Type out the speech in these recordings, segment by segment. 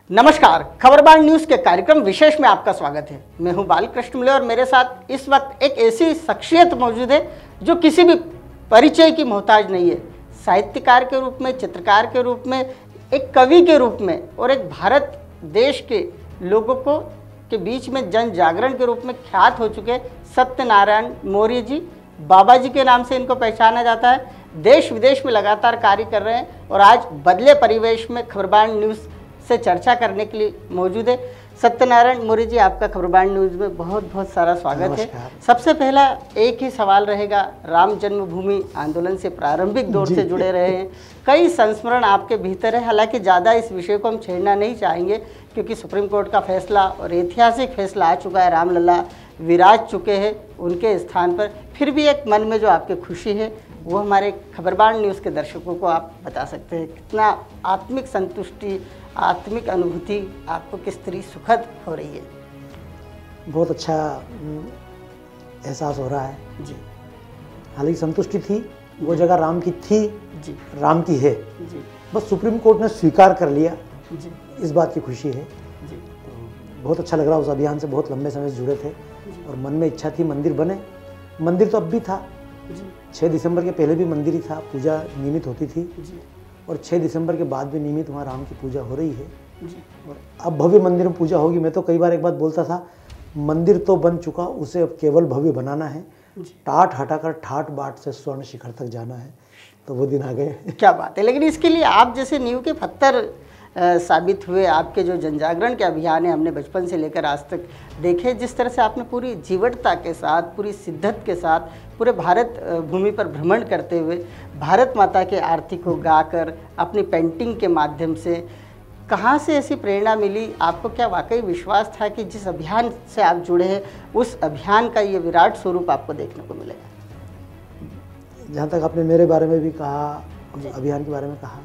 नमस्कार, खबरबान न्यूज के कार्यक्रम विशेष में आपका स्वागत है। मैं हूं बालकृष्ण मिले और मेरे साथ इस वक्त एक ऐसी शख्सियत मौजूद है जो किसी भी परिचय की मोहताज नहीं है। साहित्यकार के रूप में, चित्रकार के रूप में, एक कवि के रूप में और एक भारत देश के लोगों को के बीच में जन जागरण के रूप में ख्यात हो चुके सत्यनारायण मौर्य जी, बाबा जी के नाम से इनको पहचाना जाता है। देश विदेश में लगातार कार्य कर रहे हैं और आज बदले परिवेश में खबरबान न्यूज़ से चर्चा करने के लिए मौजूद है। सत्यनारायण मौर्य जी, आपका खबरबान न्यूज़ में बहुत बहुत सारा स्वागत है। सबसे पहला एक ही सवाल रहेगा, राम जन्मभूमि आंदोलन से प्रारंभिक दौर से जुड़े रहे हैं, कई संस्मरण आपके भीतर है। हालांकि ज़्यादा इस विषय को हम छेड़ना नहीं चाहेंगे क्योंकि सुप्रीम कोर्ट का फैसला और ऐतिहासिक फैसला आ चुका है, रामलला विराज चुके हैं उनके स्थान पर। फिर भी एक मन में जो आपकी खुशी है वो हमारे खबरबान न्यूज़ के दर्शकों को आप बता सकते हैं। कितना आत्मिक संतुष्टि, आत्मिक अनुभूति आपको किस तरह सुखद हो रही है? बहुत अच्छा एहसास हो रहा है जी। हालांकि संतुष्टि थी, वो जगह राम की थी जी, राम की है जी, बस सुप्रीम कोर्ट ने स्वीकार कर लिया जी, इस बात की खुशी है। जी, तो बहुत अच्छा लग रहा, उस अभियान से बहुत लंबे समय से जुड़े थे और मन में इच्छा थी मंदिर बने। मंदिर तो अब भी था, जी, 6 दिसंबर के पहले भी मंदिर ही था, पूजा नियमित होती थी जी, और 6 दिसंबर के बाद भी नियमित वहाँ राम की पूजा हो रही है जी, और अब भव्य मंदिर में पूजा होगी। मैं तो कई बार एक बात बोलता था, मंदिर तो बन चुका, उसे अब केवल भव्य बनाना है, टाट हटाकर ठाट बाट से स्वर्ण शिखर तक जाना है। तो वो दिन आ गए। क्या बात है। लेकिन इसके लिए आप जैसे नींव के पत्थर साबित हुए। आपके जो जनजागरण के अभियान है, हमने बचपन से लेकर आज तक देखे, जिस तरह से आपने पूरी जीवटता के साथ, पूरी शिद्दत के साथ पूरे भारत भूमि पर भ्रमण करते हुए भारत माता के आरती को गाकर अपनी पेंटिंग के माध्यम से, कहाँ से ऐसी प्रेरणा मिली आपको? क्या वाकई विश्वास था कि जिस अभियान से आप जुड़े हैं उस अभियान का ये विराट स्वरूप आपको देखने को मिलेगा? जहाँ तक आपने मेरे बारे में भी कहा, अभियान के बारे में कहा,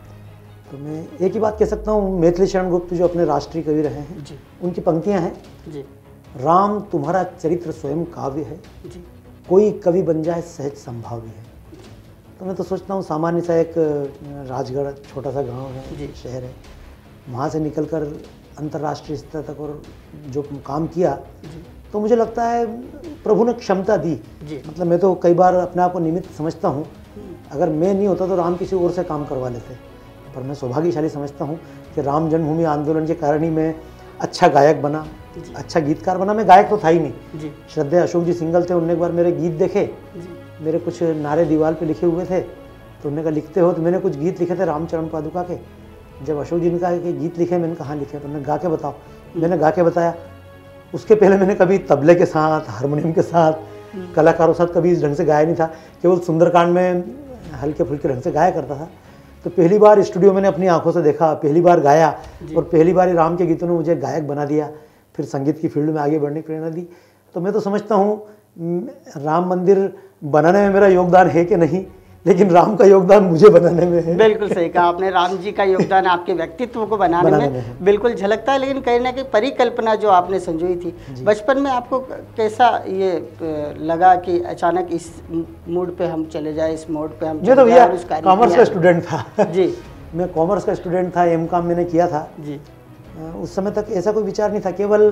तो मैं एक ही बात कह सकता हूँ, मैथिली शरण गुप्त जो अपने राष्ट्रीय कवि रहे हैं जी, उनकी पंक्तियाँ हैं जी, राम तुम्हारा चरित्र स्वयं काव्य है जी, कोई कवि बन जाए सहज संभाव्य है। तो मैं तो सोचता हूँ सामान्य सा एक राजगढ़ छोटा सा गांव है, शहर है, वहाँ से निकलकर अंतर्राष्ट्रीय स्तर तक और जो काम किया, तो मुझे लगता है प्रभु ने क्षमता दी। मतलब मैं तो कई बार अपने आप को निमित्त समझता हूँ, अगर मैं नहीं होता तो राम किसी और से काम करवा लेते, पर मैं सौभाग्यशाली समझता हूँ कि राम जन्मभूमि आंदोलन के कारण ही मैं अच्छा गायक बना, अच्छा गीतकार बना। मैं गायक तो था ही नहीं। श्रद्धेय अशोक जी सिंगल थे, उनने एक बार मेरे गीत देखे, मेरे कुछ नारे दीवार पे लिखे हुए थे, तो उन्होंने कहा लिखते हो? तो मैंने कुछ गीत लिखे थे रामचरण पादुका के। जब अशोक जी ने कहा कि गीत लिखे, मैंने कहाँ लिखे? तो उन्होंने गा के बताओ। मैंने गा के बताया। उसके पहले मैंने कभी तबले के साथ, हारमोनियम के साथ, कलाकारों के साथ कभी इस ढंग से गाया नहीं था, केवल सुंदरकांड में हल्के फुल्के ढंग से गाया करता था। तो पहली बार स्टूडियो मैंने अपनी आंखों से देखा, पहली बार गाया और पहली बार ही राम के गीतों ने मुझे गायक बना दिया, फिर संगीत की फील्ड में आगे बढ़ने की प्रेरणा दी। तो मैं तो समझता हूँ राम मंदिर बनाने में मेरा योगदान है कि नहीं, लेकिन राम का योगदान मुझे बनाने में है। बिल्कुल सही कहा आपने, राम जी का योगदान आपके व्यक्तित्व को बनाने में बिल्कुल झलकता है। लेकिन कहीं ना कहीं परिकल्पना जो आपने संजोई थी बचपन में, आपको कैसा ये लगा कि अचानक इस मूड पे हम चले जाए, इस मोड पे हम? मैं तो भैया कॉमर्स का स्टूडेंट था जी, मैं कॉमर्स का स्टूडेंट था, एमकॉम मैंने किया था जी। उस समय तक ऐसा कोई विचार नहीं था, केवल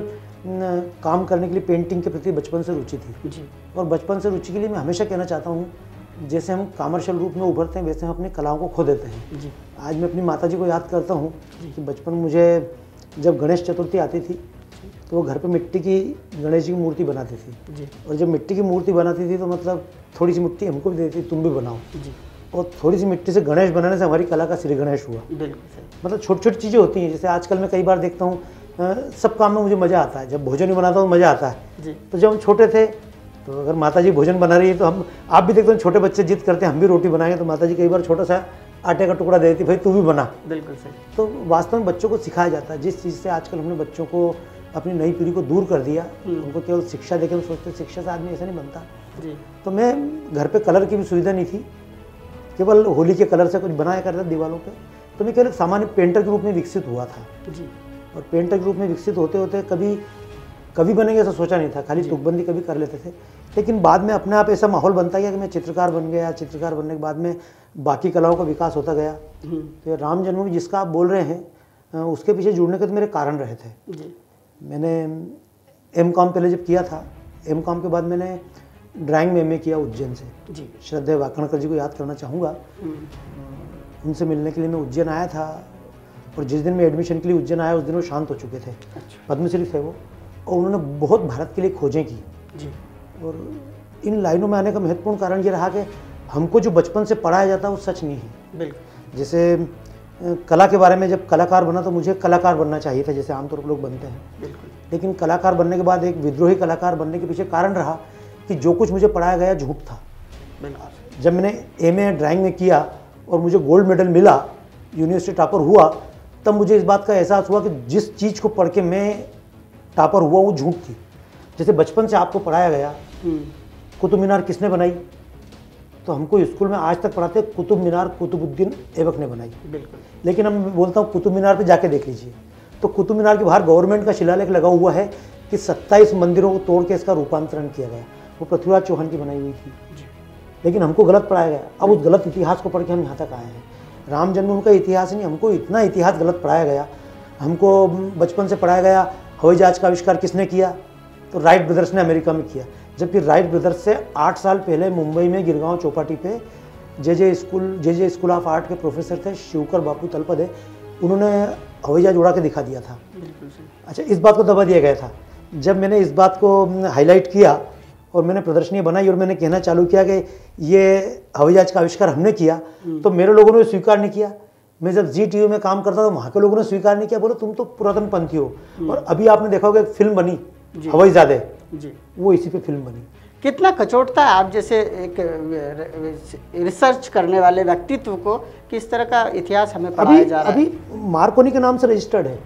काम करने के लिए पेंटिंग के प्रति बचपन से रुचि थी जी। और बचपन से रुचि के लिए मैं हमेशा कहना चाहता हूँ, जैसे हम कमर्शियल रूप में उभरते हैं वैसे हम अपनी कलाओं को खो देते हैं जी। आज मैं अपनी माताजी को याद करता हूँ कि बचपन मुझे जब गणेश चतुर्थी आती थी तो वो घर पे मिट्टी की गणेश जी की मूर्ति बनाती थी जी। और जब मिट्टी की मूर्ति बनाती थी तो मतलब थोड़ी सी मिट्टी हमको भी देती, तुम भी बनाओ जी। और थोड़ी सी मिट्टी से गणेश बनाने से हमारी कला का श्री गणेश हुआ। मतलब छोटी छोटी चीज़ें होती हैं। जैसे आजकल मैं कई बार देखता हूँ, सब काम में मुझे मज़ा आता है, जब भोजन ही बनाता हूँ मज़ा आता है। तो जब हम छोटे थे तो अगर माताजी भोजन बना रही है तो हम, आप भी देखते हैं छोटे बच्चे जिद करते हैं हम भी रोटी बनाएंगे, तो माताजी कई बार छोटा सा आटे का टुकड़ा दे देती, भाई तू भी बना। बिल्कुल सही। तो वास्तव में बच्चों को सिखाया जाता है, जिस चीज़ से आजकल हमने बच्चों को, अपनी नई पीढ़ी को दूर कर दिया, उनको केवल शिक्षा देकर सोचते शिक्षा से आदमी ऐसा नहीं बनता जी। तो मैं घर पे कलर की भी सुविधा नहीं थी, केवल होली के कलर से कुछ बनाया करता दीवारों पे, तो मैं केवल सामान्य पेंटर के रूप में विकसित हुआ था जी। और पेंटर के रूप में विकसित होते होते कभी बनेंगे ऐसा सोचा नहीं था, खाली तुकबंदी कभी कर लेते थे। लेकिन बाद में अपने आप ऐसा माहौल बनता गया कि मैं चित्रकार बन गया। चित्रकार बनने के बाद में बाकी कलाओं का विकास होता गया। तो राम जन्मभूमि जिसका आप बोल रहे हैं, उसके पीछे जुड़ने के तो मेरे कारण रहे थे जी। मैंने M.Com पहले जब किया था, M.Com के बाद मैंने ड्राइंग में MA किया उज्जैन से जी। श्रद्धेय वाकणकर जी को याद करना चाहूँगा, उनसे मिलने के लिए मैं उज्जैन आया था और जिस दिन मैं एडमिशन के लिए उज्जैन आया उस दिन वो शांत हो चुके थे। अच्छा। पद्मश्री थे वो, और उन्होंने बहुत भारत के लिए खोजें की जी। और इन लाइनों में आने का महत्वपूर्ण कारण ये रहा कि हमको जो बचपन से पढ़ाया जाता है वो सच नहीं है। बिल्कुल। जैसे कला के बारे में जब कलाकार बना तो मुझे कलाकार बनना चाहिए था, जैसे आमतौर पर लोग बनते हैं। बिल्कुल। लेकिन कलाकार बनने के बाद एक विद्रोही कलाकार बनने के पीछे कारण रहा कि जो कुछ मुझे पढ़ाया गया झूठ था। जब मैंने MA ड्राइंग में किया और मुझे गोल्ड मेडल मिला, यूनिवर्सिटी टॉपर हुआ, तब मुझे इस बात का एहसास हुआ कि जिस चीज़ को पढ़ के मैं टॉपर हुआ वो झूठ थी। जैसे बचपन से आपको पढ़ाया गया कुतुब मीनार किसने बनाई, तो हमको स्कूल में आज तक पढ़ाते कुतुब मीनार कुतुबुद्दीन ऐबक ने बनाई। बिल्कुल। लेकिन हम बोलता हूँ कुतुब मीनार पे जाके देख लीजिए, तो कुतुब मीनार के बाहर गवर्नमेंट का शिलालेख लगा हुआ है कि 27 मंदिरों को तोड़ के इसका रूपांतरण किया गया। वो पृथ्वीराज चौहान की बनाई हुई थी, लेकिन हमको गलत पढ़ाया गया। अब उस गलत इतिहास को पढ़ के हम यहाँ तक आए हैं। राम जन्मभूमि का इतिहास नहीं, हमको इतना इतिहास गलत पढ़ाया गया। हमको बचपन से पढ़ाया गया हवाई जहाज का आविष्कार किसने किया, तो राइट ब्रदर्स ने अमेरिका में किया। जबकि राइट ब्रदर्स से 8 साल पहले मुंबई में गिरगांव चौपाटी पे जे स्कूल ऑफ आर्ट के प्रोफेसर थे शिवकर बापू तलपदे, उन्होंने हवाई जहाज उड़ा के दिखा दिया था। अच्छा, इस बात को दबा दिया गया था। जब मैंने इस बात को हाईलाइट किया और मैंने प्रदर्शनी बनाई और मैंने कहना चालू किया कि ये हवाई जहाज का आविष्कार हमने किया, तो मेरे लोगों ने स्वीकार नहीं किया। मैं जब ZTV में काम करता था वहाँ के लोगों ने स्वीकार नहीं किया, बोले तुम तो पुरातन पंथी हो। और अभी आपने देखा होगा एक फिल्म बनी हवाई जहाज जी, वो इसी पे फिल्म बनी। कितना कचोटता है आप जैसे एक रिसर्च करने वाले व्यक्तित्व को कि इस तरह का इतिहास हमें पढ़ाया जा रहा है। अभी मार्कोनी के नाम से रजिस्टर्ड है।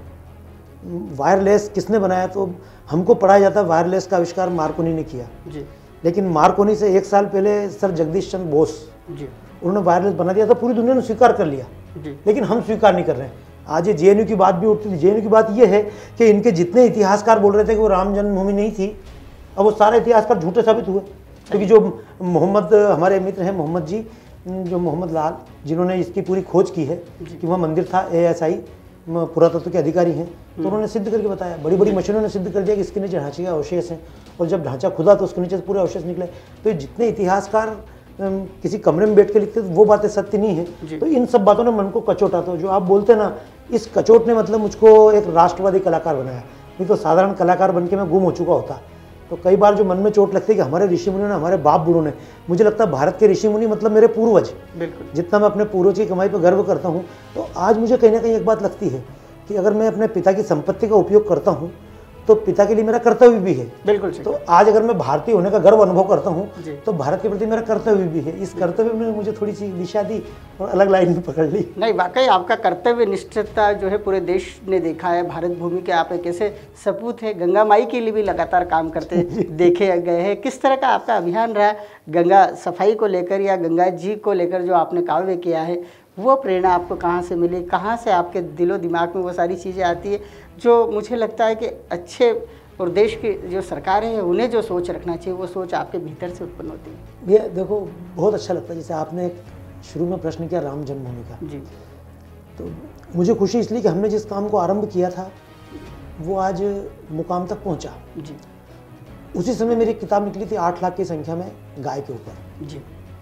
वायरलेस किसने बनाया, तो हमको पढ़ाया जाता है वायरलेस का आविष्कार मार्कोनी ने किया जी। लेकिन मार्कोनी से 1 साल पहले सर जगदीश चंद्र बोस जी, उन्होंने वायरलेस बना दिया था, पूरी दुनिया ने स्वीकार कर लिया जी। लेकिन हम स्वीकार नहीं कर रहे हैं। आज ये JNU की बात भी उठती थी। JNU की बात ये है कि इनके जितने इतिहासकार बोल रहे थे कि वो राम जन्मभूमि नहीं थी, अब वो सारे इतिहासकार झूठे साबित हुए। क्योंकि जो मोहम्मद, हमारे मित्र हैं मोहम्मद जी, जो मोहम्मद लाल, जिन्होंने इसकी पूरी खोज की है कि वह मंदिर था, ASI पुरातत्व के अधिकारी हैं, तो उन्होंने सिद्ध करके बताया। बड़ी बड़ी मशीनों ने सिद्ध कर दिया कि इसके नीचे ढांचे के अवशेष हैं, और जब ढांचा खुदा तो उसके नीचे पूरे अवशेष निकले। तो जितने इतिहासकार किसी कमरे में बैठ के लिखते तो वो बातें सत्य नहीं है। तो इन सब बातों ने मन को कचोटा। तो जो आप बोलते ना, इस कचोट ने मतलब मुझको एक राष्ट्रवादी कलाकार बनाया, नहीं तो साधारण कलाकार बन के मैं गुम हो चुका होता। तो कई बार जो मन में चोट लगती है कि हमारे ऋषि मुनियों ने, हमारे बाप बूढ़ों ने, मुझे लगता है भारत के ऋषि मुनि मतलब मेरे पूर्वज। बिल्कुल। जितना मैं अपने पूर्वज की कमाई पर गर्व करता हूँ, तो आज मुझे कहीं ना कहीं एक बात लगती है कि अगर मैं अपने पिता की संपत्ति का उपयोग करता हूँ तो पिता के लिए मेरा कर्तव्य भी है। बिल्कुल। तो आज अगर मैं भारतीय होने का गर्व अनुभव करता हूँ तो भारत के प्रति मेरा कर्तव्य भी है। इस कर्तव्य ने मुझे थोड़ी सी दिशा दी और अलग लाइन में पकड़ ली। नहीं, वाकई आपका कर्तव्य निष्ठता जो है पूरे देश ने देखा है। भारत भूमि के आप एक ऐसे सपूत है, गंगा माई के लिए भी लगातार काम करते देखे गए हैं। किस तरह का आपका अभियान रहा गंगा सफाई को लेकर या गंगा जी को लेकर जो आपने काव्य किया है, वो प्रेरणा आपको कहाँ से मिली, कहाँ से आपके दिलो दिमाग में वो सारी चीज़ें आती है जो मुझे लगता है कि अच्छे और देश की जो सरकारें हैं उन्हें जो सोच रखना चाहिए, वो सोच आपके भीतर से उत्पन्न होती है। ये देखो, बहुत अच्छा लगता है जैसे आपने शुरू में प्रश्न किया राम जन्मभूमि का जी, तो मुझे खुशी इसलिए कि हमने जिस काम को आरंभ किया था वो आज मुकाम तक पहुँचा जी। उसी समय मेरी किताब निकली थी 8 लाख की संख्या में गाय के ऊपर जी,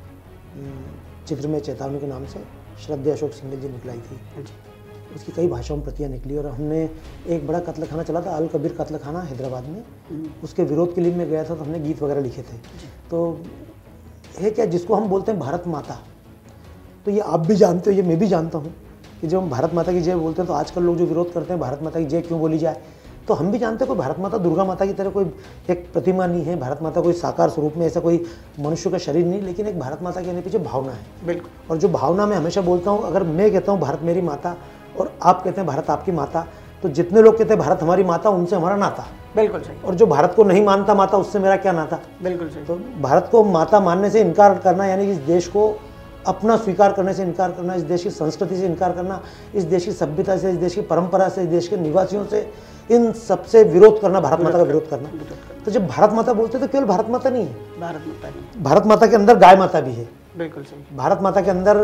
चित्रमय चेतावनी के नाम से श्रद्धेय अशोक सिंघल जी निकलाई थी जी। उसकी कई भाषाओं में प्रतियाँ निकली और हमने एक बड़ा कत्ल खाना चला था, अल कबीर कत्ल खाना हैदराबाद में, उसके विरोध के लिए मैं गया था, तो हमने गीत वगैरह लिखे थे। तो है क्या, जिसको हम बोलते हैं भारत माता, तो ये आप भी जानते हो, ये मैं भी जानता हूँ कि जब हम भारत माता की जय बोलते हैं तो आजकल लोग जो विरोध करते हैं भारत माता की जय क्यों बोली जाए, तो हम भी जानते हैं कोई भारत माता दुर्गा माता की तरह कोई एक प्रतिमा नहीं है। भारत माता कोई साकार स्वरूप में ऐसा कोई मनुष्य का शरीर नहीं, लेकिन एक भारत माता के पीछे भावना है। बिल्कुल। और जो भावना मैं हमेशा बोलता हूँ, अगर मैं कहता हूँ भारत मेरी माता और आप कहते हैं भारत आपकी माता, तो जितने लोग कहते हैं भारत हमारी माता, उनसे हमारा नाता। बिल्कुल सही। और जो भारत को नहीं मानता माता, उससे मेरा क्या नाता। बिल्कुल सही। तो भारत को माता मानने से इनकार करना, यानी इस देश को अपना स्वीकार करने से इनकार करना, इस देश की संस्कृति से इनकार करना, इस देश की सभ्यता से, इस देश की परंपरा से, इस देश के निवासियों से, इन सबसे विरोध करना, भारत माता का विरोध करना। तो जब भारत माता बोलते तो केवल भारत माता नहीं है, भारत माता के अंदर गाय माता भी है। बिल्कुल सही। भारत माता के अंदर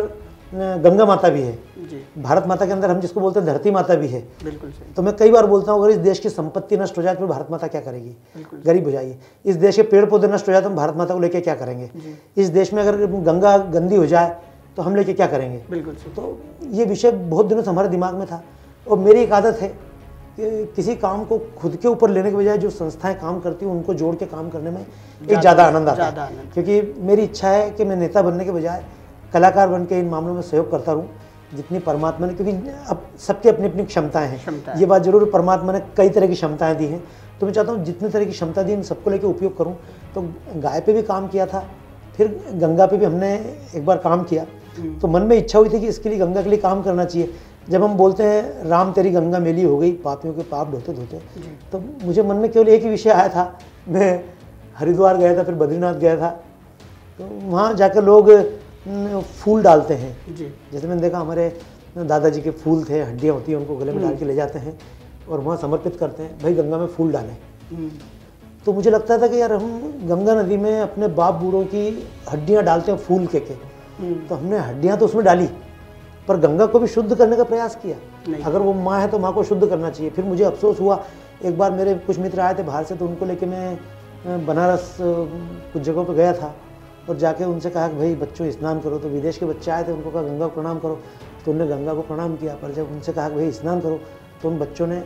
गंगा माता भी है जी। भारत माता के अंदर हम जिसको बोलते हैं धरती माता भी है। बिल्कुल सही। तो मैं कई बार बोलता हूँ अगर इस देश की संपत्ति नष्ट हो जाए तो भारत माता क्या करेगी? बिल्कुल। गरीब हो जाएगी। इस देश के पेड़ पौधे नष्ट हो जाए तो हम भारत माता को लेकर क्या करेंगे? इस देश में अगर गंगा गंदी हो जाए तो हम लेके क्या करेंगे? बिल्कुल सही। तो ये विषय बहुत दिनों से हमारे दिमाग में था और मेरी एक आदत है कि किसी काम को खुद के ऊपर लेने के बजाय जो संस्थाएं काम करती हैं उनको जोड़ के काम करने में एक ज़्यादा आनंद आता है। क्योंकि मेरी इच्छा है कि मैं नेता बनने के बजाय कलाकार बन के इन मामलों में सहयोग करता रहूँ जितनी परमात्मा ने, क्योंकि अब सबकी अपनी अपनी क्षमताएं हैं। ये बात जरूर, परमात्मा ने कई तरह की क्षमताएं दी हैं, तो मैं चाहता हूँ जितने तरह की क्षमता दी इन सबको लेकर उपयोग करूँ। तो गाय पे भी काम किया था, फिर गंगा पे भी हमने एक बार काम किया, तो मन में इच्छा हुई थी कि इसके लिए गंगा के लिए काम करना चाहिए। जब हम बोलते हैं राम तेरी गंगा मेली हो गई, पापियों के पाप धोते धोते, तो मुझे मन में केवल एक ही विषय आया था। मैं हरिद्वार गया था, फिर बद्रीनाथ गया था, तो वहाँ जाकर लोग फूल डालते हैं। जैसे मैंने देखा हमारे दादाजी के फूल थे, हड्डियाँ होती हैं, उनको गले में डाल के ले जाते हैं और वहाँ समर्पित करते हैं, भाई गंगा में फूल डालें। तो मुझे लगता था कि यार हम गंगा नदी में अपने बाप बूढ़ों की हड्डियाँ डालते हैं फूल के, तो हमने हड्डियाँ तो उसमें डाली पर गंगा को भी शुद्ध करने का प्रयास किया। अगर वो माँ है तो माँ को शुद्ध करना चाहिए। फिर मुझे अफसोस हुआ, एक बार मेरे कुछ मित्र आए थे बाहर से, तो उनको लेके मैं बनारस कुछ जगहों पर गया था और जाके उनसे कहा कि भाई बच्चों स्नान करो। तो विदेश के बच्चे आए थे, उनको कहा गंगा को प्रणाम करो, तो उन्होंने गंगा को प्रणाम किया। पर जब उनसे कहा कि भाई स्नान करो तो उन बच्चों ने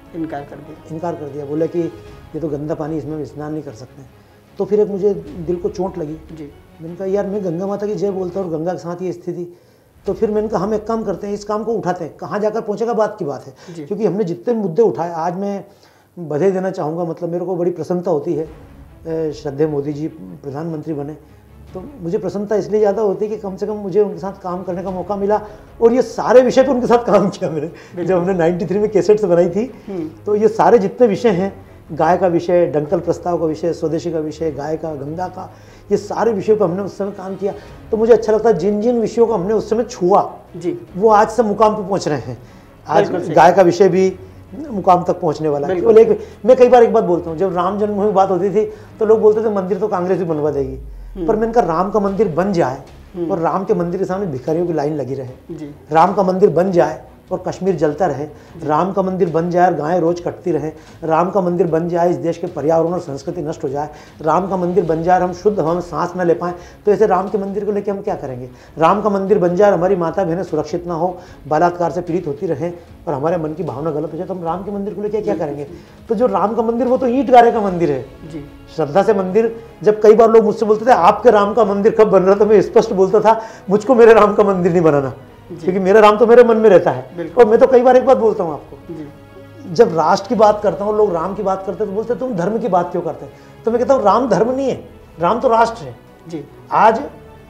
इनकार कर दिया, बोले कि ये तो गंदा पानी, इसमें हम स्नान नहीं कर सकते। तो फिर एक मुझे दिल को चोट लगी। मैंने कहा यार मैं गंगा माता की जय बोलता हूँ और गंगा के साथ ये स्थिति। तो फिर मैंने कहा हम एक काम करते हैं, इस काम को उठाते हैं, कहाँ जाकर पहुँचेगा बात की बात है। क्योंकि हमने जितने मुद्दे उठाए, आज मैं बधाई देना चाहूँगा, मतलब मेरे को बड़ी प्रसन्नता होती है। श्रद्धेय मोदी जी प्रधानमंत्री बने तो मुझे प्रसन्नता इसलिए ज़्यादा होती है कि कम से कम मुझे उनके साथ काम करने का मौका मिला और ये सारे विषय पे उनके साथ काम किया मैंने। जब हमने 93 में कैसेट्स बनाई थी, तो ये सारे जितने विषय हैं, गाय का विषय, डंकल प्रस्ताव का विषय, स्वदेशी का विषय, गाय का, गंगा का, ये सारे विषयों पर हमने उस समय काम किया। तो मुझे अच्छा लगता है जिन जिन विषयों को हमने उस समय छुआ वो आज सब मुकाम पर पहुँच रहे हैं। आज गाय का विषय भी मुकाम तक पहुंचने वाला है। मैं कई बार एक बात बोलता हूँ, जब राम जन्मभूमि की बात होती थी तो लोग बोलते थे मंदिर तो कांग्रेस भी बनवा देगी, पर मैंने कहा राम का मंदिर बन जाए और राम के मंदिर के सामने भिखारियों की लाइन लगी रहे, राम का मंदिर बन जाए और कश्मीर जलता रहे, राम का मंदिर बन जाए और गायें रोज कटती रहे, राम का मंदिर बन जाए इस देश के पर्यावरण और संस्कृति नष्ट हो जाए, राम का मंदिर बन जाए और हम शुद्ध हवा में सांस न ले पाएं, तो ऐसे राम के मंदिर को लेकर हम क्या करेंगे? राम का मंदिर बन जाए और हमारी माता बहनें सुरक्षित ना हो, बलात्कार से पीड़ित होती रहें और हमारे मन की भावना गलत हो जाए, तो हम राम के मंदिर को लेकर क्या करेंगे? तो जो राम का मंदिर वो तो ईंट गारे का मंदिर है, श्रद्धा से मंदिर। जब कई बार लोग मुझसे बोलते थे आपके राम का मंदिर कब बन रहा, तो मैं स्पष्ट बोलता था मुझको मेरे राम का मंदिर नहीं बनाना, क्योंकि मेरा राम तो मेरे मन में रहता है। और मैं तो कई बार एक बात बोलता हूँ आपको, जब राष्ट्र की बात करता हूँ, लोग राम की बात करते हैं तो बोलते तुम धर्म की बात क्यों करते हैं? तो मैं कहता हूँ राम धर्म नहीं है, राम तो राष्ट्र है। आज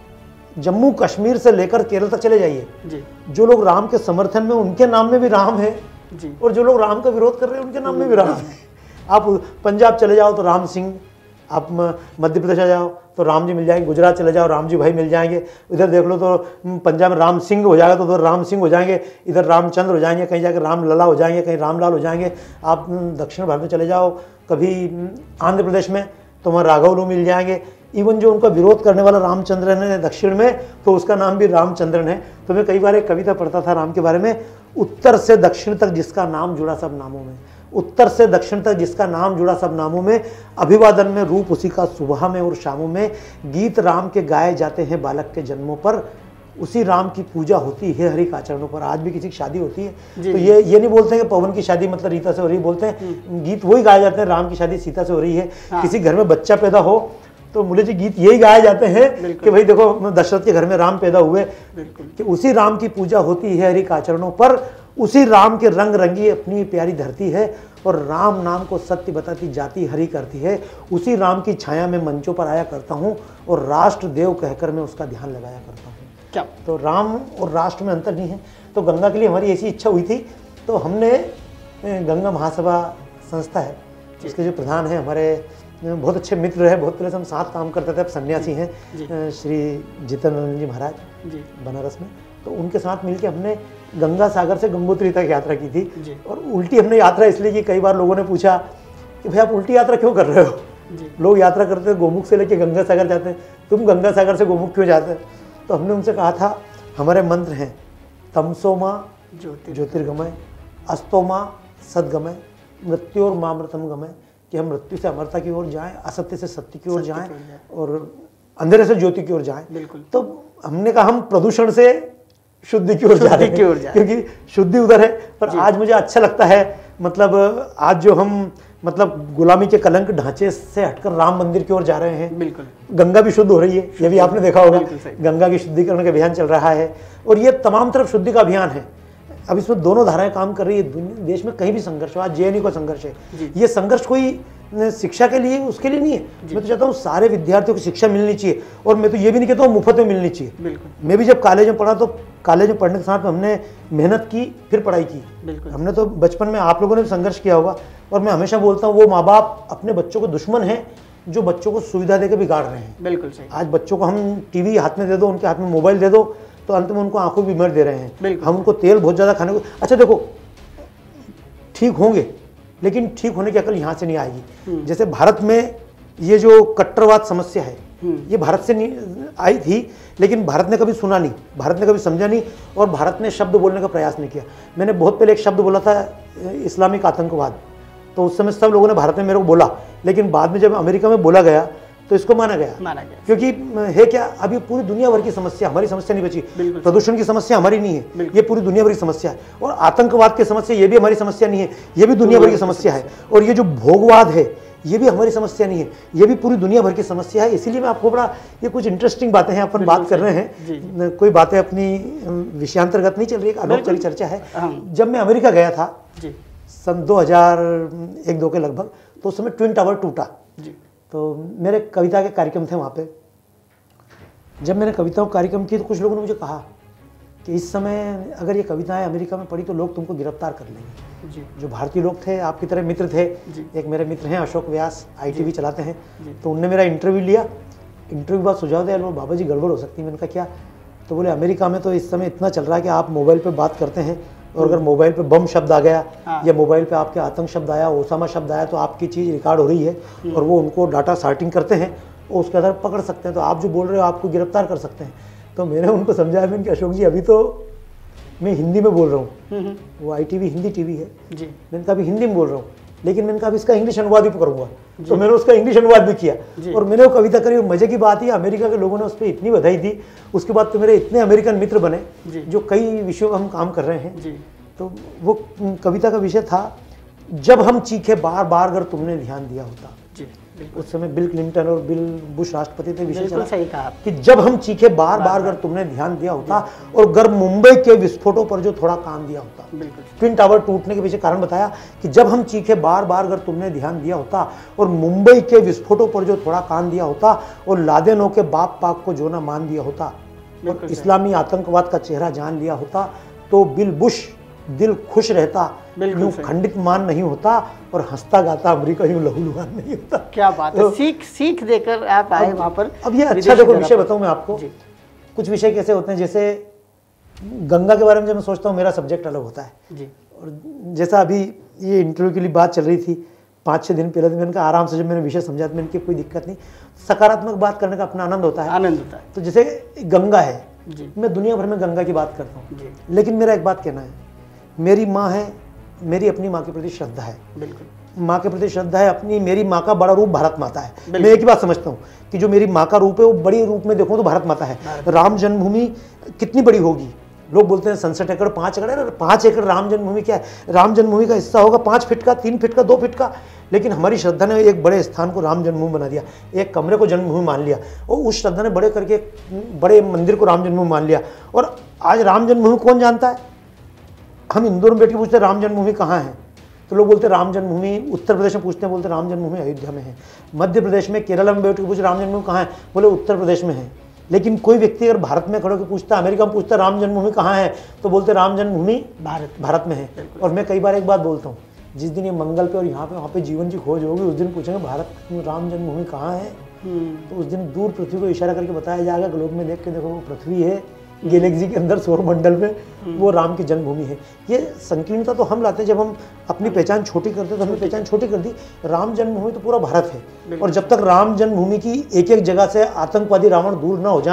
जम्मू कश्मीर से लेकर केरल तक चले जाइए, जो लोग राम के समर्थन में, उनके नाम में भी राम है, और जो लोग राम का विरोध कर रहे हैं उनके नाम में भी राम है। आप पंजाब चले जाओ तो राम सिंह, आप मध्य प्रदेश आ जाओ तो राम जी मिल जाएंगे, गुजरात चले जाओ राम जी भाई मिल जाएंगे, इधर देख लो तो पंजाब में राम सिंह हो जाएगा तो उधर राम सिंह हो जाएंगे, इधर रामचंद्र हो जाएंगे, कहीं जाकर राम लला हो जाएंगे, कहीं रामलाल हो जाएंगे। आप दक्षिण भारत में चले जाओ, कभी आंध्र प्रदेश में तो वहाँ राघवलू मिल जाएंगे। इवन जो उनका विरोध करने वाला रामचंद्रन है दक्षिण में, तो उसका नाम भी रामचंद्रन है। तो मैं कई बार एक कविता पढ़ता था राम के बारे में, उत्तर से दक्षिण तक जिसका नाम जुड़ा सब नामों में, उत्तर से दक्षिण तक जिसका नाम जुड़ा सब नामों में, अभिवादन में रूप उसी का सुबह में और शामों में, गीत राम के गाए जाते हैं बालक के जन्मों पर, उसी राम की पूजा होती है हरि का चरणों पर। आज भी किसी की शादी होती है तो ये नहीं बोलते हैं कि पवन की शादी मतलब रीता से हो रही, बोलते हैं गीत वही गाए जाते हैं, राम की शादी सीता से हो रही है। किसी घर में बच्चा पैदा हो तो मुझे जी गीत यही गाए जाते हैं कि भाई देखो दशरथ के घर में राम पैदा हुए, कि उसी राम की पूजा होती है हरि का चरणों पर, उसी राम के रंग रंगी अपनी प्यारी धरती है, और राम नाम को सत्य बताती जाति हरि करती है। उसी राम की छाया में मंचों पर आया करता हूँ और राष्ट्र देव कहकर मैं उसका ध्यान लगाया करता हूँ। क्या तो राम और राष्ट्र में अंतर नहीं है। तो गंगा के लिए हमारी ऐसी इच्छा हुई थी, तो हमने गंगा महासभा संस्था है, इसके जो प्रधान है हमारे बहुत अच्छे मित्र है, बहुत पहले से हम साथ काम करते थे, अब सन्यासी हैं श्री जितेंद्र जी महाराज बनारस में। तो उनके साथ मिलकर हमने गंगा सागर से गंगोत्री तक यात्रा की थी। और उल्टी हमने यात्रा इसलिए की, कई बार लोगों ने पूछा कि भाई आप उल्टी यात्रा क्यों कर रहे हो? लोग यात्रा करते हैं गोमुख से लेके गंगा सागर जाते हैं, तुम गंगा सागर से गोमुख क्यों जाते हैं? तो हमने उनसे कहा था हमारे मंत्र हैं तमसोमा ज्योतिर्गमय, अस्तोमा सद्गमय, मृत्योर्मामृतम गमय, कि हम मृत्यु से अमरता की ओर जाएं, असत्य से सत्य की ओर जाएं और अंधेरे से ज्योति की ओर जाएं। तो हमने कहा हम प्रदूषण से शुद्धि की ओर जा रहे हैं, क्योंकि शुद्धि उधर है। पर आज मुझे अच्छा लगता है, मतलब आज जो हम मतलब गुलामी के कलंक ढांचे से हटकर राम मंदिर की ओर जा रहे हैं। बिल्कुल। गंगा भी शुद्ध हो रही है, ये भी आपने देखा होगा, गंगा की शुद्धिकरण का अभियान चल रहा है और ये तमाम तरफ शुद्धि का अभियान है। अब इसमें दोनों धाराएं काम कर रही है। देश में कहीं भी संघर्ष हो, आज जेएनयू का संघर्ष है, ये संघर्ष कोई शिक्षा के लिए उसके लिए नहीं है। मैं तो चाहता हूँ सारे विद्यार्थियों को शिक्षा मिलनी चाहिए, और मैं तो ये भी नहीं कहता हूँ मुफ्त में मिलनी चाहिए। मैं भी जब कॉलेज में पढ़ा तो कॉलेज में पढ़ने के साथ हमने मेहनत की, फिर पढ़ाई की। हमने तो बचपन में, आप लोगों ने भी संघर्ष किया होगा, और मैं हमेशा बोलता हूँ वो माँ बाप अपने बच्चों को दुश्मन हैं जो बच्चों को सुविधा देकर बिगाड़ रहे हैं। बिल्कुल सही। आज बच्चों को हम टीवी हाथ में दे दो, उनके हाथ में मोबाइल दे दो, तो अंत में उनको आंखों की बीमारी दे रहे हैं। हम उनको तेल बहुत ज़्यादा खाने को, अच्छा देखो ठीक होंगे, लेकिन ठीक होने की अकल यहाँ से नहीं आएगी। जैसे भारत में ये जो कट्टरवाद समस्या है, ये भारत से नहीं आई थी, लेकिन भारत ने कभी सुना नहीं, भारत ने कभी समझा नहीं, और भारत ने शब्द बोलने का प्रयास नहीं किया। मैंने बहुत पहले एक शब्द बोला था, इस्लामिक आतंकवाद, तो उस समय सब लोगों ने भारत में मेरे को बोला, लेकिन बाद में जब अमेरिका में बोला गया तो इसको माना गया। क्योंकि है क्या, अभी पूरी दुनिया भर की समस्या, हमारी समस्या नहीं बची। प्रदूषण की समस्या हमारी नहीं है, ये पूरी दुनिया भर की समस्या है। और आतंकवाद की समस्या, ये भी हमारी समस्या नहीं है, ये भी दुनिया भर की समस्या है। और ये जो भोगवाद है, ये भी हमारी समस्या नहीं है, ये भी पूरी दुनिया भर की समस्या है। इसीलिए मैं आपको बड़ा, ये कुछ इंटरेस्टिंग बातें हैं, अपन बात कर रहे हैं, कोई बातें अपनी विषयांतर्गत नहीं चल रही, अनौपचारिक चर्चा है। जब मैं अमेरिका गया था सन 2001-2 के लगभग, तो उस समय ट्विन टावर टूटा, तो मेरे कविता के कार्यक्रम थे वहाँ पे। जब मैंने कविताओं का कार्यक्रम किया तो कुछ लोगों ने मुझे कहा कि इस समय अगर ये कविताएं अमेरिका में पढ़ी तो लोग तुमको गिरफ्तार कर लेंगे। जो भारतीय लोग थे, आपकी तरह मित्र थे, एक मेरे मित्र हैं अशोक व्यास, ITV चलाते हैं, तो उनने मेरा इंटरव्यू लिया। इंटरव्यू के बाद सुझाव दिया, लो बाबा जी गड़बड़ हो सकती है। मैंने कहा क्या? तो बोले अमेरिका में तो इस समय इतना चल रहा है कि आप मोबाइल पर बात करते हैं, और अगर मोबाइल पे बम शब्द आ गया, या मोबाइल पे आपके आतंक शब्द आया, ओसामा शब्द आया, तो आपकी चीज़ रिकॉर्ड हो रही है, और वो उनको डाटा सॉर्टिंग करते हैं और उसके आधार पकड़ सकते हैं, तो आप जो बोल रहे हो आपको गिरफ्तार कर सकते हैं। तो मैंने उनको समझाया, मैंने कि अशोक जी अभी तो मैं हिंदी में बोल रहा हूँ, वो ITV हिंदी टीवी है, मैंने कहा अभी हिंदी में बोल रहा हूँ, लेकिन मैंने कहा इसका इंग्लिश अनुवाद भी करूँगा। तो मैंने उसका इंग्लिश अनुवाद भी किया, और मैंने वो कविता करी। और मजे की बात ही, अमेरिका के लोगों ने उस पर इतनी बधाई दी। उसके बाद तो मेरे इतने अमेरिकन मित्र बने जो कई विषयों पर हम काम कर रहे हैं। तो वो कविता का विषय था, जब हम चीखे बार बार अगर तुमने ध्यान दिया होता। उस समय बिल क्लिंटन और बिल बुश राष्ट्रपति थे। विषय चला सही कहा कि जब हम चीखे बार बार अगर तुमने ध्यान दिया होता, और अगर मुंबई के विस्फोटों पर जो थोड़ा काम दिया होता। ट्विन टावर टूटने के पीछे कारण बताया कि जब हम चीखे बार बार अगर तुमने ध्यान दिया होता, और मुंबई के विस्फोटों पर जो थोड़ा काम दिया होता, और लादेनों के बाप पाक को जो ना मान दिया होता, और इस्लामी आतंकवाद का चेहरा जान लिया होता, तो बिल बुश दिल खुश रहता, यूं खंडित मान नहीं होता, और हंसता गाता अमेरिका यूं लहूलुहान नहीं होता। क्या बात है, सीख देकर आप आए वहां पर। अब ये अच्छा देखो विषय बताऊं मैं आपको, कुछ विषय कैसे होते हैं, जैसे गंगा के बारे में जब मैं सोचता हूँ मेरा सब्जेक्ट अलग होता है। और जैसा अभी ये इंटरव्यू के लिए बात चल रही थी 5-6 दिन पहले, तो मैंने कहा आराम से जब मैंने विषय समझा तो मैंने की कोई दिक्कत नहीं, सकारात्मक बात करने का अपना आनंद होता है। तो जैसे गंगा है, मैं दुनिया भर में गंगा की बात करता हूँ, लेकिन मेरा एक बात कहना है, मेरी माँ है, मेरी अपनी माँ के प्रति श्रद्धा है। बिल्कुल, माँ के प्रति श्रद्धा है अपनी। मेरी माँ का बड़ा रूप भारत माता है। मैं एक ही बात समझता हूँ कि जो मेरी माँ का रूप है वो बड़ी रूप में देखो तो भारत माता है। राम जन्मभूमि कितनी बड़ी होगी, लोग बोलते हैं 67 एकड़ 5 एकड़ है, 5 एकड़ राम जन्मभूमि क्या है? राम जन्मभूमि का हिस्सा होगा 5 फीट का, 3 फीट का, 2 फीट का, लेकिन हमारी श्रद्धा ने एक बड़े स्थान को राम जन्मभूमि बना दिया, एक कमरे को जन्मभूमि मान लिया, और उस श्रद्धा ने बड़े करके बड़े मंदिर को राम जन्मभूमि मान लिया। और आज राम जन्मभूमि कौन जानता है? हम इंदौर में बैठ के पूछते राम जन्मभूमि कहाँ है, तो लोग बोलते राम जन्मभूमि उत्तर प्रदेश में, पूछते हैं बोलते राम जन्मभूमि अयोध्या में है। मध्य प्रदेश में, केरला में बैठ के पूछते राम जन्मभूमि कहाँ है, बोले उत्तर प्रदेश में है। लेकिन कोई व्यक्ति अगर भारत में खड़े होकर पूछता, अमेरिका में पूछता राम जन्मभूमि कहाँ है, तो बोलते राम जन्मभूमि भारत में है। और मैं कई बार एक बात बोलता हूँ, जिस दिन ये मंगल पे और यहाँ पे वहाँ पे जीवन की खोज होगी, उस दिन पूछेंगे भारत में राम जन्मभूमि कहाँ है, तो उस दिन दूर पृथ्वी को इशारा करके बताया जाएगा, ग्लोब में देख के देखो वो पृथ्वी है, गैलेक्सी के अंदर सौर मंडल में वो राम की जन्मभूमि है। ये संकीर्णता तो हम लाते हैं, जब हम अपनी पहचान छोटी करते हैं तो हमने पहचान छोटी कर दी। राम जन्मभूमि तो पूरा भारत है, और जब तक राम जन्मभूमि की एक एक जगह से आतंकवादी रावण दूर ना हो जाए,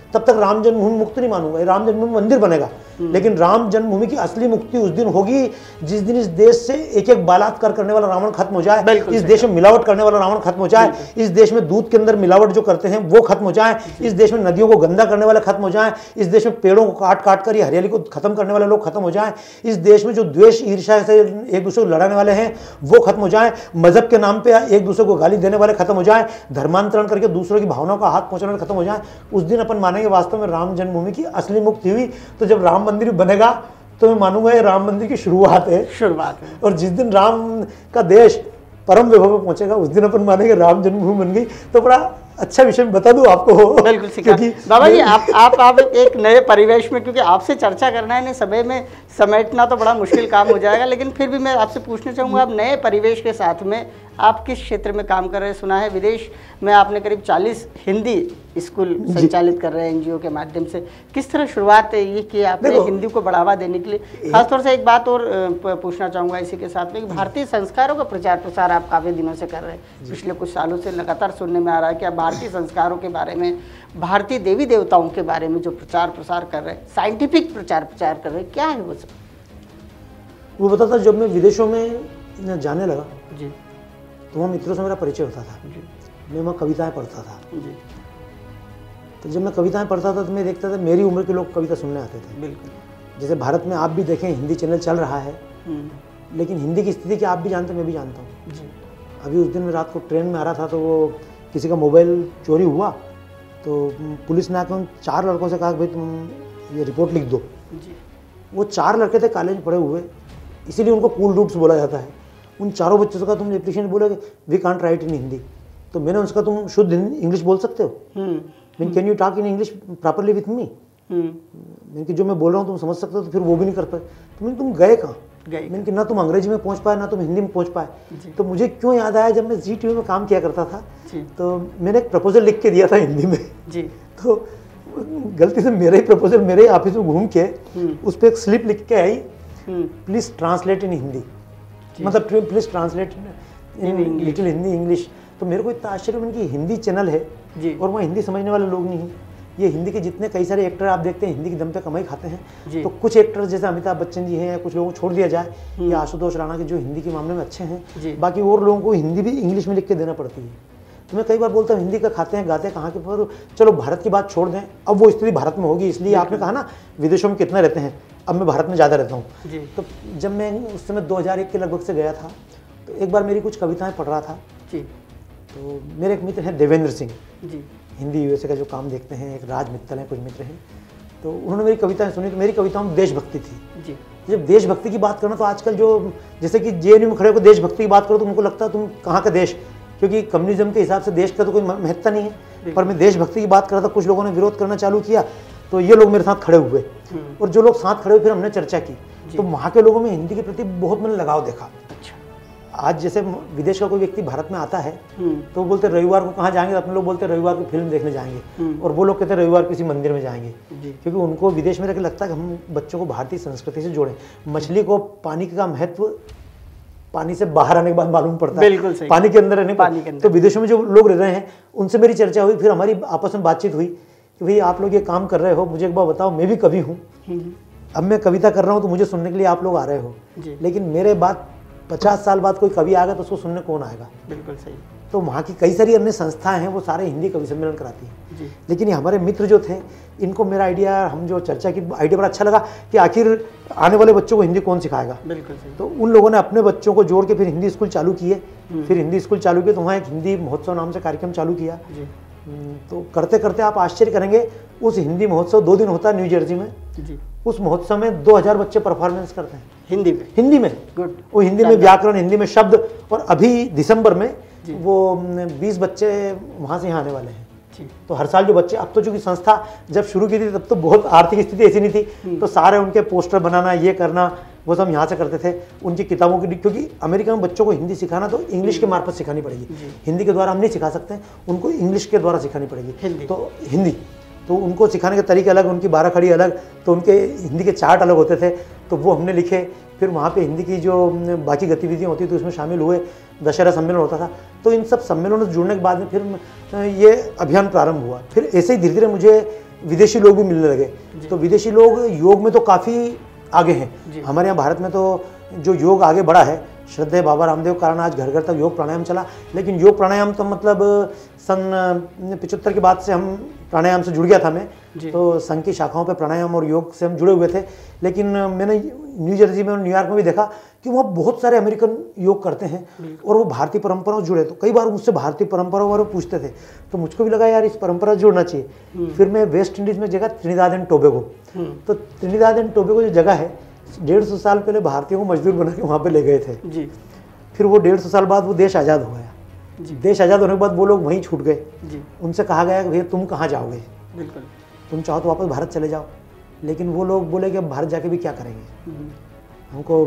तब तक राम जन्मभूमि मुक्त नहीं मानूंगा। राम जन्मभूमि मंदिर बनेगा, लेकिन राम जन्मभूमि की असली मुक्ति उस दिन होगी जिस दिन इस देश से एक एक बलात्कार करने वाला रावण खत्म हो जाए, इस देश में मिलावट करने वाला रावण खत्म हो जाए, इस देश में दूध के अंदर मिलावट जो करते हैं वो खत्म हो जाए, इस देश में नदियों को गंदा करने वाले खत्म हो जाए, इस देश में पेड़ों को काट काट कर हरियाली को खत्म करने वाले लोग खत्म हो जाए, इस देश में जो द्वेष ईर्ष्या से एक दूसरे को लड़ाने वाले हैं वो खत्म हो जाए, मजहब के नाम पे एक दूसरे को गाली देने वाले खत्म हो जाए, धर्मांतरण करके दूसरों की भावनाओं का हाथ पहुंचाने वाले खत्म हो जाए, उस दिन अपन मानेंगे वास्तव में राम जन्मभूमि की असली मुक्ति हुई। तो जब राम मंदिर बनेगा तो मैं मानूंगा ये राम मंदिर की शुरुआत है। और जिस दिन राम का देश परम वैभव में पहुंचेगा उस दिन अपन मानेंगे राम जन्मभूमि बन गई। तो बड़ा अच्छा विषय बता दूं आपको। बिल्कुल क्योंकि बाबा जी आप एक नए परिवेश में, क्योंकि आपसे चर्चा करना है, समय में समेटना तो बड़ा मुश्किल काम हो जाएगा, लेकिन फिर भी मैं आपसे पूछना चाहूँगा, आप नए परिवेश के साथ में आप किस क्षेत्र में काम कर रहे हैं? सुना है विदेश में आपने करीब 40 हिंदी स्कूल संचालित कर रहे हैं एनजीओ के माध्यम से। किस तरह शुरुआत है ये कि आपने हिंदी को बढ़ावा देने के लिए? खासतौर से एक बात और पूछना चाहूँगा इसी के साथ में, भारतीय संस्कारों का प्रचार प्रसार आप काफ़ी दिनों से कर रहे हैं, पिछले कुछ सालों से लगातार सुनने में आ रहा है कि आप भारतीय संस्कारों के बारे में, भारतीय देवी देवताओं के बारे में जो प्रचार प्रसार कर रहे हैं, साइंटिफिक प्रचार प्रचार कर रहे हैं, क्या है वो सब? वो बताता, जब मैं विदेशों में जाने लगा जी तो वहाँ मित्रों से मेरा परिचय होता था, मैं वहाँ कविताएं पढ़ता था जी। तो जब मैं कविताएं पढ़ता था तो मैं देखता था मेरी उम्र के लोग कविता सुनने आते थे। बिल्कुल। जैसे भारत में आप भी देखें हिंदी चैनल चल रहा है, लेकिन हिंदी की स्थिति क्या आप भी जानते हैं, मैं भी जानता हूँ जी। अभी उस दिन मैं रात को ट्रेन में आ रहा था तो वो किसी का मोबाइल चोरी हुआ तो पुलिस ने आकर उन 4 लड़कों से कहा भाई तुम ये रिपोर्ट लिख दो जी। वो 4 लड़के थे कॉलेज में पढ़े हुए, इसीलिए उनको कूल रूट्स बोला जाता है। उन चारों बच्चों से कहा तुम एप्लीकेशन बोलोगे we can't write in Hindi, तो मैंने उनसे कहा तुम शुद्ध इंग्लिश बोल सकते हो? Mean can you talk in English properly with me? मैंने कि जो मैं बोल रहा हूँ तुम समझ सकते हो? तो फिर वो भी नहीं कर पाए। तो मैंने तुम गए कहाँ? मैंने कि ना तुम अंग्रेजी में पहुँच पाए ना तुम हिंदी में पहुँच पाए। तो मुझे क्यों याद आया, जब मैं ZTV में काम किया करता था तो मैंने एक प्रपोजल लिख के दिया था हिंदी में जी। तो गलती से मेरा ही प्रपोजल मेरे ऑफिस में घूम के उस पर एक स्लिप लिख के आई, प्लीज ट्रांसलेट इन हिंदी, मतलब please translate in little Hindi English. तो मेरे को इतना आश्चर्य बना कि हिंदी चैनल है जी। और वहाँ हिंदी समझने वाले लोग नहीं हैं। ये हिंदी के जितने कई सारे एक्टर आप देखते हैं हिंदी के दम पे कमाई खाते हैं, तो कुछ एक्टर जैसे अमिताभ बच्चन जी हैं, कुछ लोगों को छोड़ दिया जाए, या आशुतोष राणा के जो हिंदी के मामले में अच्छे हैं, बाकी और लोगों को हिंदी भी इंग्लिश में लिख के देना पड़ती है। तो मैं कई बार बोलता हूँ हिंदी का खाते हैं गाते हैं कहाँ के, पर चलो भारत की बात छोड़ दें, अब वो स्थिति भारत में होगी। इसलिए आपने कहा ना विदेशों में कितना रहते हैं, अब मैं भारत में ज़्यादा रहता हूँ। तो जब मैं उस समय 2001 के लगभग से गया था तो एक बार मेरी कुछ कविताएं पढ़ रहा था जी। तो मेरे एक मित्र हैं देवेंद्र सिंह जी, हिंदी USA का जो काम देखते हैं, एक राज मित्तल हैं, कुछ मित्र हैं, तो उन्होंने मेरी कविताएं सुनी। तो मेरी कविताओं में देशभक्ति थी जी। जब देशभक्ति की बात करना तो आजकल जो जैसे कि JNU में खड़े होकर देशभक्ति की बात करो तो उनको लगता है तुम कहाँ का देश, क्योंकि कम्युनिज्म के हिसाब से देश का तो कोई महत्ता नहीं है। पर मैं देशभक्ति की बात कर रहा था, कुछ लोगों ने विरोध करना चालू किया तो ये लोग मेरे साथ खड़े हुए, और जो लोग साथ खड़े हुए फिर हमने चर्चा की, तो वहाँ के लोगों में हिंदी के प्रति बहुत मैंने लगाव देखा। आज जैसे विदेश का कोई व्यक्ति भारत में आता है तो बोलते रविवार को कहाँ जाएंगे, तो अपने लोग बोलते रविवार को फिल्म देखने जाएंगे, और वो लोग कहते हैं रविवार किसी मंदिर में जाएंगे, क्योंकि उनको विदेश में रहकर लगता है कि हम बच्चों को भारतीय संस्कृति से जोड़ें। मछली को पानी का महत्व पानी से बाहर आने के बाद मालूम पड़ता है, बिल्कुल सही, पानी के अंदर रहने पानी के अंदर। तो विदेशों में जो लोग रह रहे हैं उनसे मेरी चर्चा हुई, फिर हमारी आपस में बातचीत हुई कि भाई आप लोग ये काम कर रहे हो, मुझे एक बार बताओ, मैं भी कवि हूँ, अब मैं कविता कर रहा हूँ तो मुझे सुनने के लिए आप लोग आ रहे हो, लेकिन मेरे बाद 50 साल बाद कोई कवि आएगा तो उसको सुनने कौन आएगा? बिल्कुल सही। तो वहाँ की कई सारी अन्य संस्थाएं हैं वो सारे हिंदी कवि सम्मेलन कराती हैं, लेकिन ये हमारे मित्र जो थे इनको मेरा आइडिया, हम जो चर्चा की आइडिया बड़ा अच्छा लगा कि आखिर आने वाले बच्चों को हिंदी कौन सिखाएगा। बिल्कुल सही। तो उन लोगों ने अपने बच्चों को जोड़ के फिर हिंदी स्कूल चालू किए, फिर हिंदी स्कूल चालू किए तो वहाँ एक हिंदी महोत्सव नाम से कार्यक्रम चालू किया। तो करते करते आप आश्चर्य करेंगे, उस हिंदी महोत्सव 2 दिन होता है न्यू जर्सी में, उस महोत्सव में 2000 बच्चे परफॉर्मेंस करते हैं हिंदी में गुड, वो हिंदी में व्याकरण, हिंदी में शब्द, और अभी दिसंबर में वो 20 बच्चे वहाँ से यहाँ आने वाले हैं। तो हर साल जो बच्चे, अब तो चूंकि संस्था जब शुरू की थी तब तो बहुत आर्थिक स्थिति ऐसी नहीं थी, तो सारे उनके पोस्टर बनाना, ये करना, वो सब यहाँ से करते थे, उनकी किताबों की, क्योंकि अमेरिका में बच्चों को हिंदी सिखाना तो इंग्लिश के मार्फत सिखानी पड़ेगी, हिंदी के द्वारा हम नहीं सिखा सकते, उनको इंग्लिश के द्वारा सिखानी पड़ेगी। तो हिंदी तो उनको सिखाने के तरीके अलग, उनकी बाराखड़ी अलग, तो उनके हिंदी के चार्ट अलग होते थे, तो वो हमने लिखे। फिर वहाँ पे हिंदी की जो बाकी गतिविधियाँ होती थी उसमें शामिल हुए, दशहरा सम्मेलन होता था। तो इन सब सम्मेलनों से जुड़ने के बाद में फिर ये अभियान प्रारंभ हुआ। फिर ऐसे ही धीरे धीरे मुझे विदेशी लोग भी मिलने लगे। तो विदेशी लोग योग में तो काफ़ी आगे हैं। हमारे यहाँ भारत में तो जो योग आगे बढ़ा है, श्रद्धेय बाबा रामदेव के कारण आज घर घर तक योग प्राणायाम चला। लेकिन योग प्राणायाम तो मतलब सन 75 के बाद से हम प्राणायाम से जुड़ गया था मैं, तो संघ की शाखाओं पे प्राणायाम और योग से हम जुड़े हुए थे। लेकिन मैंने न्यू जर्सी में और न्यूयॉर्क में भी देखा कि वहाँ बहुत सारे अमेरिकन योग करते हैं और वो भारतीय परंपराओं से जुड़े। तो कई बार मुझसे भारतीय परंपराओं बारे में पूछते थे, तो मुझको भी लगा यार इस परंपरा से जुड़ना चाहिए। फिर मैं वेस्ट इंडीज़ में जगह ट्रिनिदाद एंड टोबैगो, तो ट्रिनिदाद एंड टोबैगो जो जगह है 150 साल पहले भारतीयों को मजदूर बना के वहाँ पे ले गए थे जी। फिर वो 150 साल बाद वो देश आज़ाद हो गया जी। देश आज़ाद होने के बाद वो लोग वहीं छूट गए जी। उनसे कहा गया कि भैया तुम कहाँ जाओगे, बिल्कुल तुम चाहो तो वापस भारत चले जाओ। लेकिन वो लोग बोले कि अब भारत जाके भी क्या करेंगे, हमको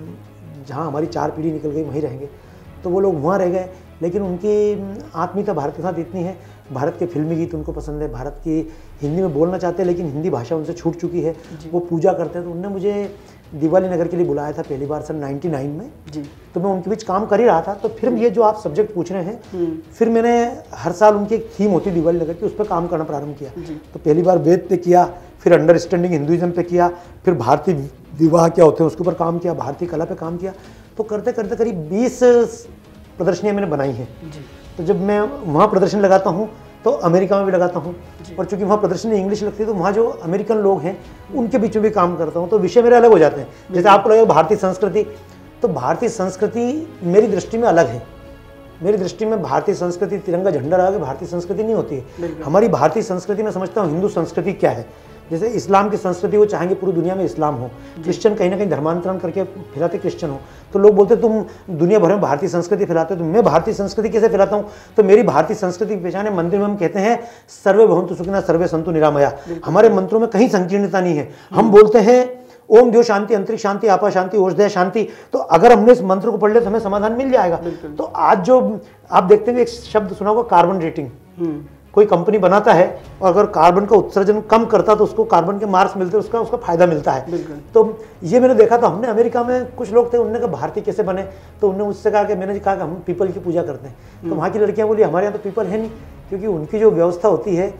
जहाँ हमारी 4 पीढ़ी निकल गई वहीं रहेंगे। तो वो लोग वहाँ रह गए। लेकिन उनकी आत्मीयता भारत के साथ इतनी है, भारत के फिल्मी गीत उनको पसंद है, भारत की हिंदी में बोलना चाहते हैं लेकिन हिंदी भाषा उनसे छूट चुकी है, वो पूजा करते हैं। तो उनने मुझे दिवाली नगर के लिए बुलाया था पहली बार सन 99 में जी। तो मैं उनके बीच काम कर ही रहा था। तो फिर ये जो आप सब्जेक्ट पूछ रहे हैं, फिर मैंने हर साल उनकी एक थीम होती दिवाली नगर की, उस पर काम करना प्रारंभ किया। तो पहली बार वेद पे किया, फिर अंडरस्टैंडिंग हिंदुइज्म पे किया, फिर भारतीय विवाह क्या होते हैं उसके ऊपर काम किया, भारतीय कला पे काम किया। तो करते करते करीब 20 प्रदर्शनियाँ मैंने बनाई हैं। तो जब मैं वहाँ प्रदर्शन लगाता हूँ तो अमेरिका में भी लगाता हूँ, और चूंकि वहाँ प्रदर्शनी इंग्लिश लगती है तो वहाँ जो अमेरिकन लोग हैं उनके बीच में भी काम करता हूँ। तो विषय मेरे अलग हो जाते हैं। जैसे आपको लगेगा भारतीय संस्कृति, तो भारतीय संस्कृति मेरी दृष्टि में अलग है। मेरी दृष्टि में भारतीय संस्कृति तिरंगा झंडा लगा के भारतीय संस्कृति नहीं होती है। हमारी भारतीय संस्कृति में समझता हूँ हिंदू संस्कृति क्या है। जैसे इस्लाम की संस्कृति वो चाहेंगे पूरी दुनिया में इस्लाम हो, क्रिश्चियन कहीं ना कहीं धर्मांतरण करके फैलाते क्रिश्चियन हो। तो लोग बोलते तुम दुनिया भर में भारतीय संस्कृति फैलाते हो, तो मैं भारतीय संस्कृति कैसे फैलाता हूँ? तो मेरी भारतीय संस्कृति की पहचान है, मंदिर में हम कहते हैं सर्वे भवन्तु सुखिनः सर्वे सन्तु निरामया। हमारे मंत्रों में कहीं संकीर्णता नहीं है। हम बोलते हैं ओम द्यो शांति, अंतरिक्ष शांति, आपा शांति, औषधय शांति। तो अगर हमने इस मंत्र को पढ़ लिया तो हमें समाधान मिल जाएगा। तो आज जो आप देखते हैं एक शब्द सुना होगा कार्बन रेटिंग, कोई कंपनी बनाता है और अगर कार्बन का उत्सर्जन कम करता तो उसको कार्बन के मार्क्स मिलते हैं, उसका फायदा मिलता है। तो ये मैंने देखा था। हमने अमेरिका में कुछ लोग थे, उन्होंने कहा भारतीय कैसे बने, तो उन्होंने मुझसे कहा कि मैंने कहा कि हम पीपल की पूजा करते हैं। तो वहाँ की लड़कियाँ बोली हमारे यहाँ तो पीपल है नहीं, क्योंकि उनकी जो व्यवस्था होती है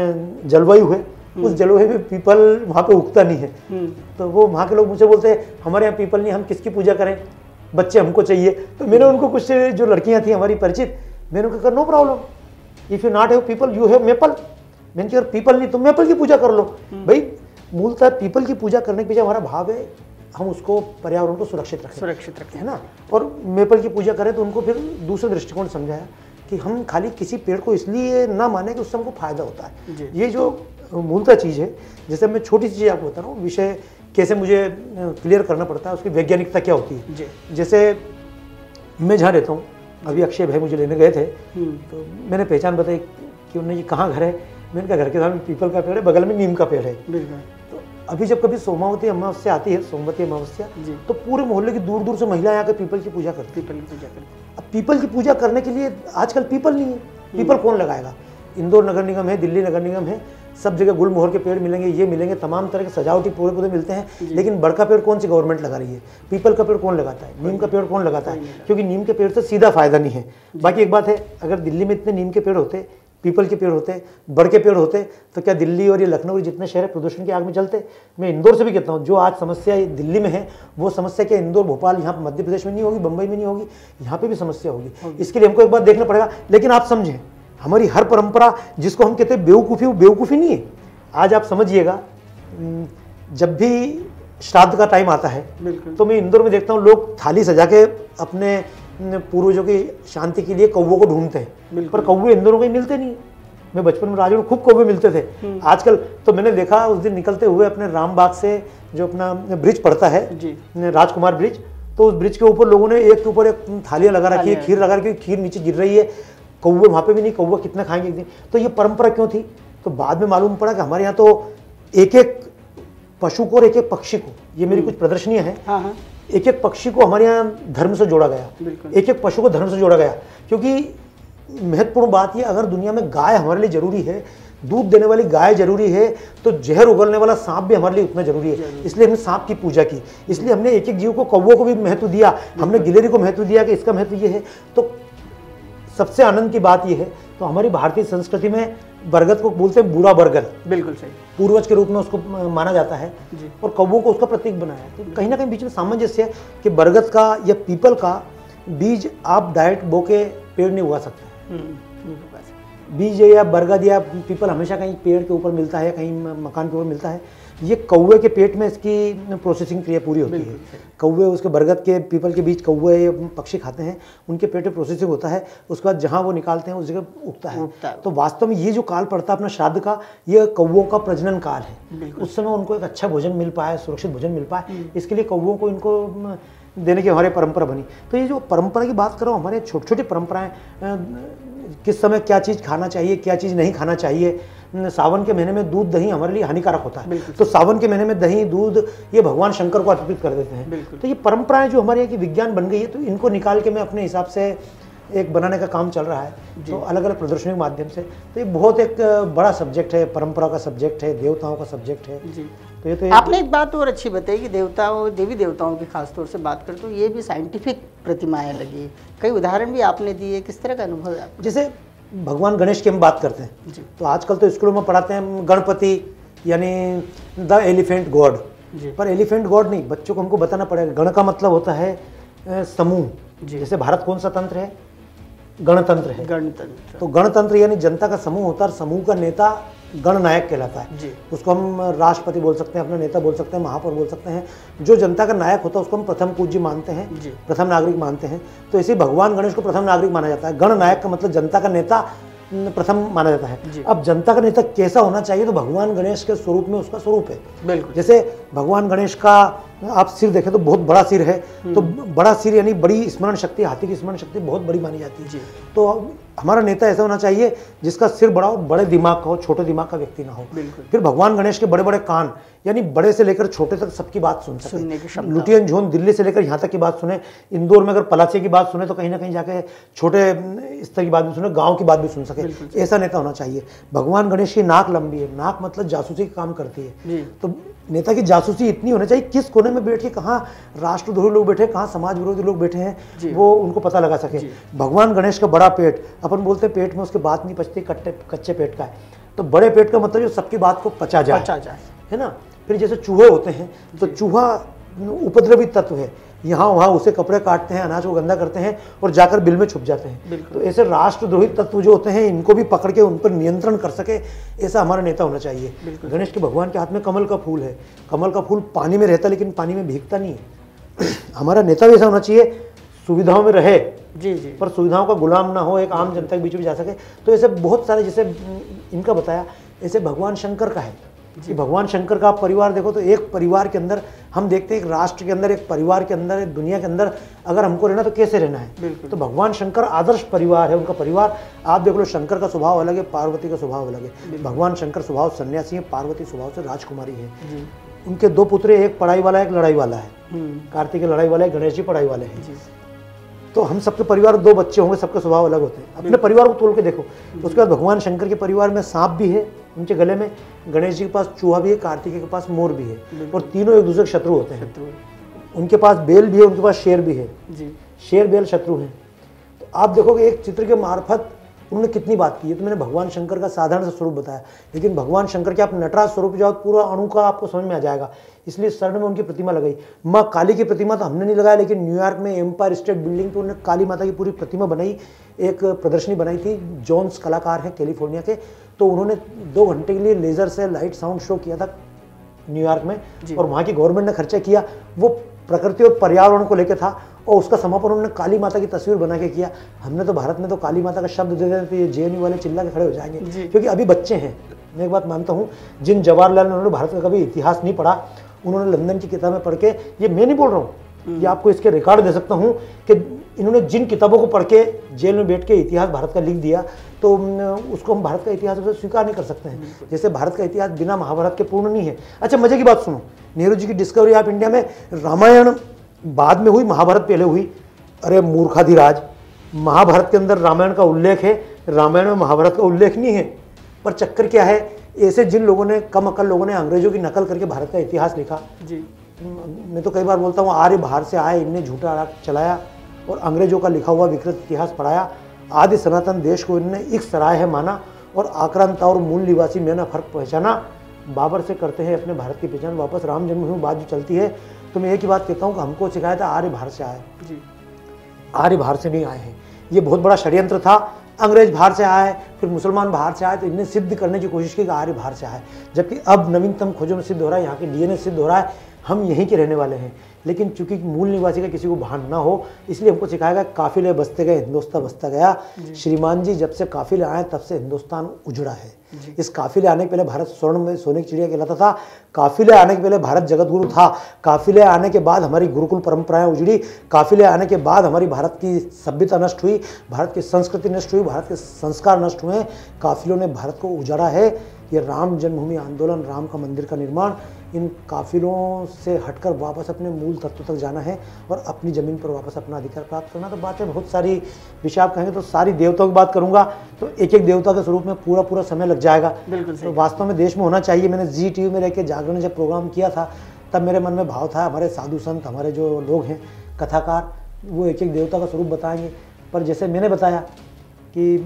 जलवायु है, उस जलवायु में पीपल वहाँ पे उगता नहीं है। तो वो वहाँ के लोग मुझे बोलते हैं हमारे यहाँ पीपल नहीं, हम किसकी पूजा करें, बच्चे हमको चाहिए। तो मैंने उनको कुछ जो लड़कियाँ थी हमारी परिचित, मैंने उनको कहा no problem, if you not have peepal you have maple. मैंने कहा पीपल नहीं तो मेपल की पूजा कर लो। भाई मूलतः पीपल की पूजा करने के पीछे हमारा भाव है हम उसको पर्यावरण को सुरक्षित रखें, है ना। और मेपल की पूजा करें तो उनको फिर दूसरे दृष्टिकोण समझाया कि हम खाली किसी पेड़ को इसलिए ना माने कि उससे हमको फायदा होता है। ये जो मूलतः चीज़ है, जैसे मैं छोटी चीज़ आपको बता रहा हूँ, विषय कैसे मुझे क्लियर करना पड़ता है, उसकी वैज्ञानिकता क्या होती है। जैसे मैं जहाँ रहता हूँ, अभी अक्षय भाई मुझे लेने गए थे, तो मैंने पहचान बताई कि उन्होंने ये कहाँ घर है। मैंने कहा घर के सामने पीपल का पेड़ है, बगल में नीम का पेड़ है। तो अभी जब कभी सोमावती अमावस्या आती है, सोमवती अमावस्या, तो पूरे मोहल्ले की दूर दूर से महिलाएं आकर पीपल की पूजा करती है। अब पीपल की पूजा करने के लिए आजकल पीपल नहीं है, पीपल कौन लगाएगा? इंदौर नगर निगम है, दिल्ली नगर निगम है, सब जगह गुलमोहर के पेड़ मिलेंगे, ये मिलेंगे, तमाम तरह के सजावटी पेड़ पौधे मिलते हैं। लेकिन बड़का पेड़ कौन सी गवर्नमेंट लगा रही है? पीपल का पेड़ कौन लगाता है? नीम का पेड़ कौन लगाता है? क्योंकि नीम के पेड़ से सीधा फायदा नहीं है। बाकी एक बात है, अगर दिल्ली में इतने नीम के पेड़ होते, पीपल के पेड़ होते, बड़ के पेड़ होते, तो क्या दिल्ली और ये लखनऊ जितने शहर प्रदूषण की आग में जलते? मैं इंदौर से भी कहता हूँ, जो आज समस्या दिल्ली में है वो समस्या क्या इंदौर, भोपाल, यहाँ मध्य प्रदेश में नहीं होगी, बम्बई में नहीं होगी, यहाँ पे भी समस्या होगी। इसके लिए हमको एक बात देखना पड़ेगा। लेकिन आप समझें, हमारी हर परंपरा जिसको हम कहते हैं बेवकूफ़ी, वो बेवकूफ़ी नहीं है। आज आप समझिएगा, जब भी श्राद्ध का टाइम आता है तो मैं इंदौर में देखता हूँ लोग थाली सजा के अपने पूर्वजों की शांति के लिए कौवों को ढूंढते हैं, पर कौवे इंदौर में मिलते नहीं। मैं बचपन में राजू खूब कौवे मिलते थे। आजकल तो मैंने देखा उस दिन निकलते हुए अपने रामबाग से जो अपना ब्रिज पड़ता है, राजकुमार ब्रिज, तो उस ब्रिज के ऊपर लोगों ने एक के ऊपर एक थालियाँ लगा रखी है, खीर लगा रखी है, खीर नीचे गिर रही है, कौवे वहाँ पे भी नहीं, कौवा कितना खाएंगे एक दिन। तो ये परंपरा क्यों थी? तो बाद में मालूम पड़ा कि हमारे यहाँ तो एक एक पशु को और एक एक पक्षी को, ये मेरी कुछ प्रदर्शनियाँ हैं, एक एक पक्षी को हमारे यहाँ धर्म से जोड़ा गया, एक एक पशु को धर्म से जोड़ा गया। क्योंकि महत्वपूर्ण बात ये, अगर दुनिया में गाय हमारे लिए जरूरी है दूध देने वाली गाय जरूरी है तो जहर उगलने वाला सांप भी हमारे लिए उतना जरूरी है। इसलिए हमने सांप की पूजा की, इसलिए हमने एक एक जीव को, कौवों को भी महत्व दिया, हमने गिलहरी को महत्व दिया कि इसका महत्व ये है। तो सबसे आनंद की बात यह है, तो हमारी भारतीय संस्कृति में बरगद को बोलते हैं बूढ़ा बरगद, बिल्कुल सही, पूर्वज के रूप में उसको माना जाता है और कौवों को उसका प्रतीक बनाया है। तो कहीं ना कहीं बीच में सामंजस्य है कि बरगद का या पीपल का बीज आप डायरेक्ट बो के पेड़ नहीं उगा सकते। बीज या बरगद या पीपल हमेशा कहीं पेड़ के ऊपर मिलता है, कहीं मकान के ऊपर मिलता है। ये कौवे के पेट में इसकी प्रोसेसिंग क्रिया पूरी होती है। कौवे उसके बरगद के पीपल के बीज कौवे पक्षी खाते हैं, उनके पेट में प्रोसेसिंग होता है, उसके बाद जहाँ वो निकालते हैं उस जगह उगता है। तो वास्तव में ये जो काल पड़ता है अपना श्राद्ध का, ये कौवों का प्रजनन काल है। उस समय उनको एक अच्छा भोजन मिल पाए, सुरक्षित भोजन मिल पाए, इसके लिए कौवों को इनको देने की हमारी परंपरा बनी। तो ये जो परंपरा की बात करो, हमारे छोटी छोटी परंपराएं, किस समय क्या चीज़ खाना चाहिए, क्या चीज़ नहीं खाना चाहिए। सावन के महीने में दूध दही हमारे लिए हानिकारक होता है, तो सावन के महीने में दही दूध ये भगवान शंकर को अर्पित कर देते हैं। तो ये परंपराएं जो हमारे यहाँ की विज्ञान बन गई है, तो इनको निकाल के मैं अपने हिसाब से एक बनाने का काम चल रहा है, तो अलग अलग प्रदर्शनी के माध्यम से। तो ये बहुत एक बड़ा सब्जेक्ट है, परंपरा का सब्जेक्ट है, देवताओं का सब्जेक्ट है। तो ये तो आपने एक बात और अच्छी बताई कि देवताओं, देवी देवताओं की खासतौर से बात करें तो ये भी साइंटिफिक प्रतिमाएं लगी, कई उदाहरण भी आपने दिए, किस तरह का अनुभव है आपको? जैसे भगवान गणेश की हम बात करते हैं, तो आजकल तो स्कूलों में पढ़ाते हैं गणपति यानी द एलिफेंट गॉड, पर एलिफेंट गॉड नहीं, बच्चों को हमको बताना पड़ेगा। गण का मतलब होता है समूह। जैसे भारत कौन सा तंत्र है? गणतंत्र है। गणतंत्र, तो गणतंत्र यानी जनता का समूह होता है, समूह का नेता गणनायक कहलाता है। उसको हम राष्ट्रपति बोल सकते हैं, अपना नेता बोल सकते हैं, महापौर बोल सकते हैं। जो जनता का नायक होता है उसको हम प्रथम पूज्य मानते हैं, प्रथम नागरिक मानते हैं। तो इसी भगवान गणेश को प्रथम नागरिक माना जाता है। गणनायक का मतलब जनता का नेता प्रथम माना जाता है। अब जनता का नेता कैसा होना चाहिए, तो भगवान गणेश के स्वरूप में उसका स्वरूप है। बिल्कुल, जैसे भगवान गणेश का आप सिर देखें तो बहुत बड़ा सिर है, तो बड़ा सिर यानी बड़ी स्मरण शक्ति, हाथी की स्मरण शक्ति बहुत बड़ी मानी जाती है। तो हमारा नेता ऐसा होना चाहिए जिसका सिर बड़ा हो, बड़े दिमाग का हो, छोटे दिमाग का व्यक्ति ना हो। फिर भगवान गणेश के बड़े बड़े कान, यानी बड़े से लेकर छोटे तक सबकी बात सुन सके। लुटियन झोन दिल्ली से लेकर यहाँ तक की बात सुने, इंदौर में अगर पलाचे की बात सुने तो कहीं ना कहीं जाके छोटे स्तर की बात भी सुने, गाँव की बात भी सुन सके, ऐसा नेता होना चाहिए। भगवान गणेश की नाक लंबी है, नाक मतलब जासूसी का काम करती है। तो नेता की जासूसी इतनी होनी चाहिए, किस कोने में बैठ के कहाँ राष्ट्रद्रोही लोग बैठे हैं, कहाँ समाज विरोधी लोग बैठे हैं, वो उनको पता लगा सके। भगवान गणेश का बड़ा पेट, अपन बोलते हैं पेट में उसके बात नहीं पचती, कच्चे पेट का है। तो बड़े पेट का मतलब जो सबकी बात को पचा जाए, है ना। फिर जैसे चूहे होते हैं, तो चूहा उपद्रवी तत्व है, यहाँ वहाँ उसे कपड़े काटते हैं, अनाज को गंदा करते हैं और जाकर बिल में छुप जाते हैं। तो ऐसे राष्ट्रद्रोही तत्व जो होते हैं, इनको भी पकड़ के उन पर नियंत्रण कर सके, ऐसा हमारा नेता होना चाहिए। गणेश के भगवान के हाथ में कमल का फूल है, कमल का फूल पानी में रहता लेकिन पानी में भीगता नहीं है। हमारा नेता भी ऐसा होना चाहिए, सुविधाओं में रहे पर सुविधाओं का गुलाम ना हो, एक आम जनता के बीच में जा सके। तो ऐसे बहुत सारे, जैसे इनका बताया, ऐसे भगवान शंकर का है कि भगवान शंकर का आप परिवार देखो तो एक परिवार के अंदर हम देखते हैं, एक राष्ट्र के अंदर, एक परिवार के अंदर, एक दुनिया के अंदर अगर हमको रहना तो कैसे रहना है। तो भगवान शंकर आदर्श परिवार है, उनका परिवार आप देख लो। शंकर का स्वभाव अलग है, पार्वती का स्वभाव अलग है। भगवान शंकर स्वभाव सन्यासी है, पार्वती स्वभाव से राजकुमारी है। उनके दो पुत्र, एक पढ़ाई वाला है, एक लड़ाई वाला है। कार्तिक लड़ाई वाला है, गणेश जी पढ़ाई वाले हैं। तो हम सबके परिवार दो बच्चे होंगे, सबके स्वभाव अलग होते हैं। अपने परिवार को तोड़ के देखो। उसके बाद भगवान शंकर के परिवार में सांप भी है उनके गले में, गणेश जी के पास चूहा भी है, कार्तिक के पास मोर भी है, और तीनों एक दूसरे के शत्रु होते हैं। उनके पास बेल भी है, उनके पास शेर भी है। शेर बेल शत्रु हैं। तो आप देखोगे एक चित्र के मार्फत उन्होंने कितनी बात की है। तो मैंने भगवान शंकर का साधारण सा स्वरूप बताया, लेकिन भगवान शंकर के आप नटराज स्वरूप जाओ, पूरा अणु का आपको समझ में आ जाएगा। इसलिए शरण में उनकी प्रतिमा लगाई। माँ काली की प्रतिमा तो हमने नहीं लगाया, लेकिन न्यूयॉर्क में एम्पायर स्टेट बिल्डिंग पर उन्होंने काली माता की पूरी प्रतिमा बनाई, एक प्रदर्शनी बनाई थी। जॉन्स कलाकार हैं कैलिफोर्निया के, तो उन्होंने 2 घंटे के लिए लेजर से लाइट साउंड शो किया था न्यूयॉर्क में, और वहाँ की गवर्नमेंट ने खर्चा किया। वो प्रकृति और पर्यावरण को लेकर था, और उसका समापन उन्होंने काली माता की तस्वीर बना के किया। हमने तो भारत में तो काली माता का शब्द दे दें तो ये जेएनयू वाले चिल्ला के खड़े हो जाएंगे, क्योंकि अभी बच्चे हैं। मैं एक बात मानता हूँ, जिन जवाहरलाल नेहरू ने भारत का कभी इतिहास नहीं पढ़ा, उन्होंने लंदन की किताबें पढ़ के, ये मैं नहीं बोल रहा हूँ, ये आपको इसके रिकॉर्ड दे सकता हूँ कि इन्होंने जिन किताबों को पढ़ के जेल में बैठ के इतिहास भारत का लिख दिया, तो उसको हम भारत का इतिहास स्वीकार नहीं कर सकते हैं। जैसे भारत का इतिहास बिना महाभारत के पूर्ण नहीं है। अच्छा, मजे की बात सुनो, नेहरू जी की डिस्कवरी ऑफ इंडिया में रामायण बाद में हुई, महाभारत पहले हुई। अरे मूर्खाधिराज, महाभारत के अंदर रामायण का उल्लेख है, रामायण में महाभारत का उल्लेख नहीं है। पर चक्कर क्या है, ऐसे जिन लोगों ने, कम अकल लोगों ने अंग्रेजों की नकल करके भारत का इतिहास लिखा जी। मैं तो कई बार बोलता हूँ, आर्य बाहर से आए, इनने झूठा राग चलाया और अंग्रेजों का लिखा हुआ विकृत इतिहास पढ़ाया। आदि सनातन देश को इनने एक सराय है माना और आक्रांता और मूल निवासी में ना फर्क पहचाना। बाबर से करते हैं अपने भारत की पहचान, वापस राम जन्मभूमि बात जो चलती है, तो मैं एक ही बात कहता हूँ कि हमको सिखाया था आर्य बाहर से आए जी, आर्य बाहर से नहीं आए हैं। ये बहुत बड़ा षड्यंत्र था। अंग्रेज बाहर से आए, फिर मुसलमान बाहर से आए, तो इन्हें सिद्ध करने की कोशिश की कि आर्य बाहर से आए, जबकि अब नवीनतम खोजों में सिद्ध हो रहा है, यहाँ के डीएनए सिद्ध हो रहा है, हम यहीं के रहने वाले हैं। लेकिन चूंकि मूल निवासी का किसी को भान ना हो, इसलिए हमको सिखाया गया काफिले बसते गए हिंदुस्तान बसता गया। श्रीमान जी, जब से काफिले आए तब से हिंदुस्तान उजड़ा है। इस काफिले आने के पहले भारत स्वर्ण में सोने की चिड़िया कहलाता था। काफिले आने के पहले भारत जगत गुरु था। काफिले आने के बाद हमारी गुरुकुल परंपराएं उजड़ी। काफिले आने के बाद हमारी भारत की सभ्यता नष्ट हुई, भारत की संस्कृति नष्ट हुई, भारत के संस्कार नष्ट हुए। काफिलों ने भारत को उजाड़ा है। ये राम जन्मभूमि आंदोलन, राम का मंदिर का निर्माण, इन काफिलों से हटकर वापस अपने मूल तत्व तक जाना है और अपनी ज़मीन पर वापस अपना अधिकार प्राप्त करना। तो बातें बहुत सारी, विषय आप कहेंगे तो सारी देवताओं की बात करूंगा तो एक एक देवता के स्वरूप में पूरा समय लग जाएगा। बिल्कुल तो वास्तव में देश में होना चाहिए। मैंने जी टीवी में रहकर जागरण ने जब प्रोग्राम किया था, तब मेरे मन में भाव था, हमारे साधु संत, हमारे जो लोग हैं कथाकार, वो एक एक देवता का स्वरूप बताएंगे। पर जैसे मैंने बताया कि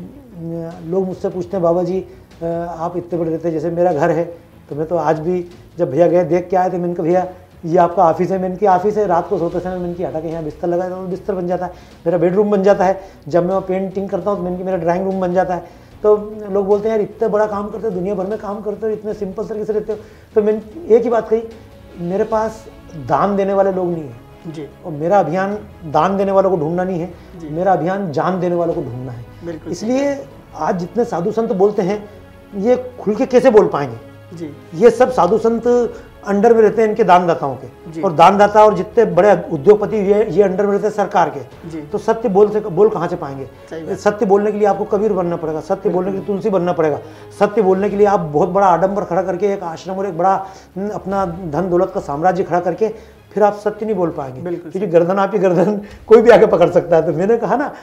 लोग मुझसे पूछते हैं, बाबा जी आप इतने बड़े रहते हैं, जैसे मेरा घर है, तो मैं तो आज भी जब भैया गए देख के आए थे, मैंने कहा भैया ये आपका ऑफिस है, मैंने की ऑफिस है, रात को सोते समय मैंने की हटा के यहाँ बिस्तर लगाया तो बिस्तर बन जाता है, मेरा बेडरूम बन जाता है। जब मैं पेंटिंग करता हूँ तो मैंने की मेरा ड्राइंग रूम बन जाता है। तो लोग बोलते हैं यार इतना बड़ा काम करते हो, दुनिया भर में काम करते हो, इतने सिंपल तरीके से रहते हो। तो मैंने एक ही बात कही, मेरे पास दान देने वाले लोग नहीं है जी, और मेरा अभियान दान देने वालों को ढूंढना नहीं है, मेरा अभियान जान देने वालों को ढूंढना है। इसलिए आज जितने साधु संत बोलते हैं, ये खुल के कैसे बोल पाएंगे जी? ये सब साधु संत अंडर में रहते हैं इनके दानदाताओं के, और दानदाता और जितने बड़े उद्योगपति ये अंडर में रहते हैं सरकार के। तो सत्य बोल कहाँ से पाएंगे? सत्य बोलने के लिए आपको कबीर बनना पड़ेगा, सत्य बोलने के लिए तुलसी बनना पड़ेगा, सत्य बोलने के लिए आप बहुत बड़ा आडंबर खड़ा करके एक आश्रम और एक बड़ा अपना धन दौलत का साम्राज्य खड़ा करके फिर आप सत्य नहीं बोल पाएंगे, क्योंकि गर्दन आपकी गर्दन कोई भी आके पकड़ सकता है। तो मैंने कहा ना,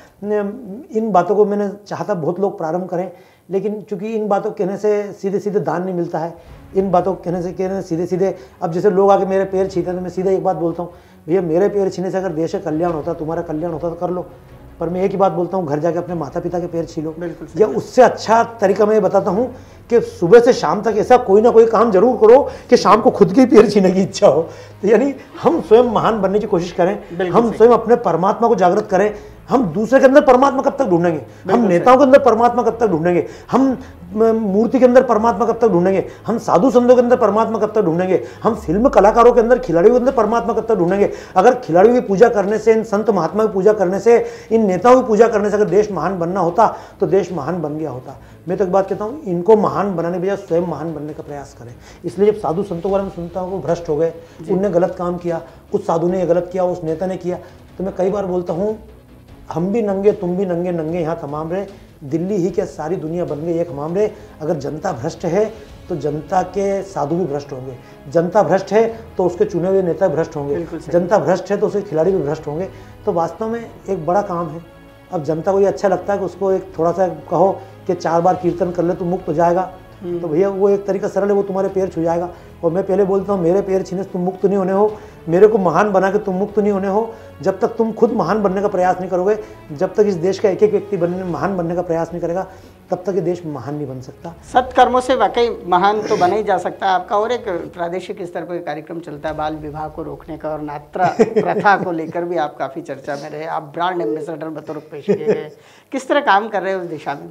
इन बातों को मैंने चाहता बहुत लोग प्रारंभ करें, लेकिन चूंकि इन बातों कहने से सीधे सीधे दान नहीं मिलता है, इन बातों कहने से सीधे सीधे, अब जैसे लोग आके मेरे पैर छीनते हैं तो मैं सीधे एक बात बोलता हूँ, भैया मेरे पैर छीने से अगर देश का कल्याण होता, तुम्हारा कल्याण होता तो कर लो, पर मैं एक ही बात बोलता हूँ, घर जाके अपने माता पिता के पैर छीलो। या उससे अच्छा तरीका मैं बताता हूँ कि सुबह से शाम तक ऐसा कोई ना कोई काम जरूर करो कि शाम को खुद के पैर छीने की इच्छा हो। तो यानी हम स्वयं महान बनने की कोशिश करें, हम स्वयं अपने परमात्मा को जागृत करें। हम दूसरे के अंदर परमात्मा कब तक ढूंढेंगे? हम नेताओं के अंदर परमात्मा कब तक ढूंढेंगे? हम मूर्ति के अंदर परमात्मा कब तक ढूंढेंगे? हम साधु संतों के अंदर परमात्मा कब तक ढूंढेंगे? हम फिल्म कलाकारों के अंदर, खिलाड़ियों के अंदर परमात्मा कब तक ढूंढेंगे? अगर खिलाड़ियों की पूजा करने से, इन संत महात्मा की पूजा करने से, इन नेताओं की पूजा करने से अगर देश महान बनना होता तो देश महान बन गया होता। मैं तो एक बात कहता हूँ, इनको महान बनाने बजाय स्वयं महान बनने का प्रयास करें। इसलिए जब साधु संतों के बारे में सुनता हूँ वो भ्रष्ट हो गए, उनने गलत काम किया, उस साधु ने ये गलत किया, उस नेता ने किया, तो मैं कई बार बोलता हूँ, हम भी नंगे तुम भी नंगे, नंगे यहाँ तमाम रहे, दिल्ली ही क्या सारी दुनिया बन गई एक हमाम रे। अगर जनता भ्रष्ट है तो जनता के साधु भी भ्रष्ट होंगे, जनता भ्रष्ट है तो उसके चुने हुए नेता भ्रष्ट होंगे, जनता भ्रष्ट है तो उसके खिलाड़ी भी भ्रष्ट होंगे। तो वास्तव में एक बड़ा काम है। अब जनता को ये अच्छा लगता है कि उसको एक थोड़ा सा कहो कि 4 बार कीर्तन कर ले तो मुक्त हो जाएगा, तो भैया वो एक तरीका सरल है, वो तुम्हारे पैर छू जाएगा। और मैं पहले बोलता हूँ, मेरे पैर छीने से तुम मुक्त नहीं होने हो, मेरे को महान बना के तुम मुक्त नहीं होने हो। जब तक तुम खुद महान बनने का प्रयास नहीं करोगे, जब तक इस देश का एक एक व्यक्ति महान बनने का प्रयास नहीं करेगा, तब तक ये देश महान नहीं बन सकता। सत्कर्मों से वाकई महान तो बना ही जा सकता है। आपका और एक प्रादेशिक स्तर पर कार्यक्रम चलता है बाल विवाह को रोकने का, और नात्रा प्रथा को लेकर भी आप काफ़ी चर्चा में रहे, आप ब्रांड एम्बेसडर बतौर पेश किए गए। किस तरह काम कर रहे हैं उस दिशा में?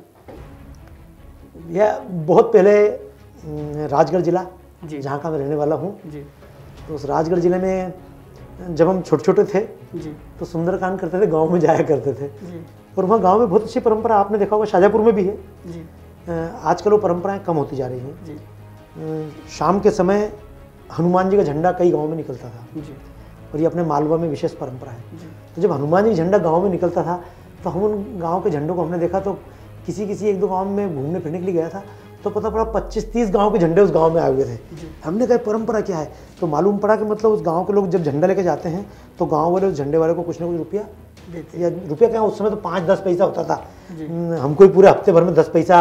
यह बहुत पहले राजगढ़ जिला जहाँ का मैं रहने वाला हूँ, तो उस राजगढ़ जिले में जब हम छोटे छोटे थे तो सुंदरकांड करते थे, गांव में जाया करते थे। और वहाँ गांव में बहुत अच्छी परंपरा, आपने देखा होगा शाजापुर में भी है। आजकल वो परंपराएं कम होती जा रही हैं। शाम के समय हनुमान जी का झंडा कई गाँव में निकलता था, और ये अपने मालवा में विशेष परंपरा है। तो जब हनुमान जी झंडा गाँव में निकलता था तो हम उन गाँव के झंडों को हमने देखा, तो किसी एक दो गाँव में घूमने फिरने के लिए गया था तो पता पड़ा 25-30 गांव के झंडे उस गांव में आए हुए थे। हमने कहा परंपरा क्या है, तो मालूम पड़ा कि मतलब उस गांव के लोग जब झंडा लेके जाते हैं तो गांव वाले उस झंडे वाले को कुछ ना कुछ रुपया या रुपया क्या, उस समय तो 5-10 पैसा होता था, हमको ही पूरे हफ्ते भर में 10 पैसा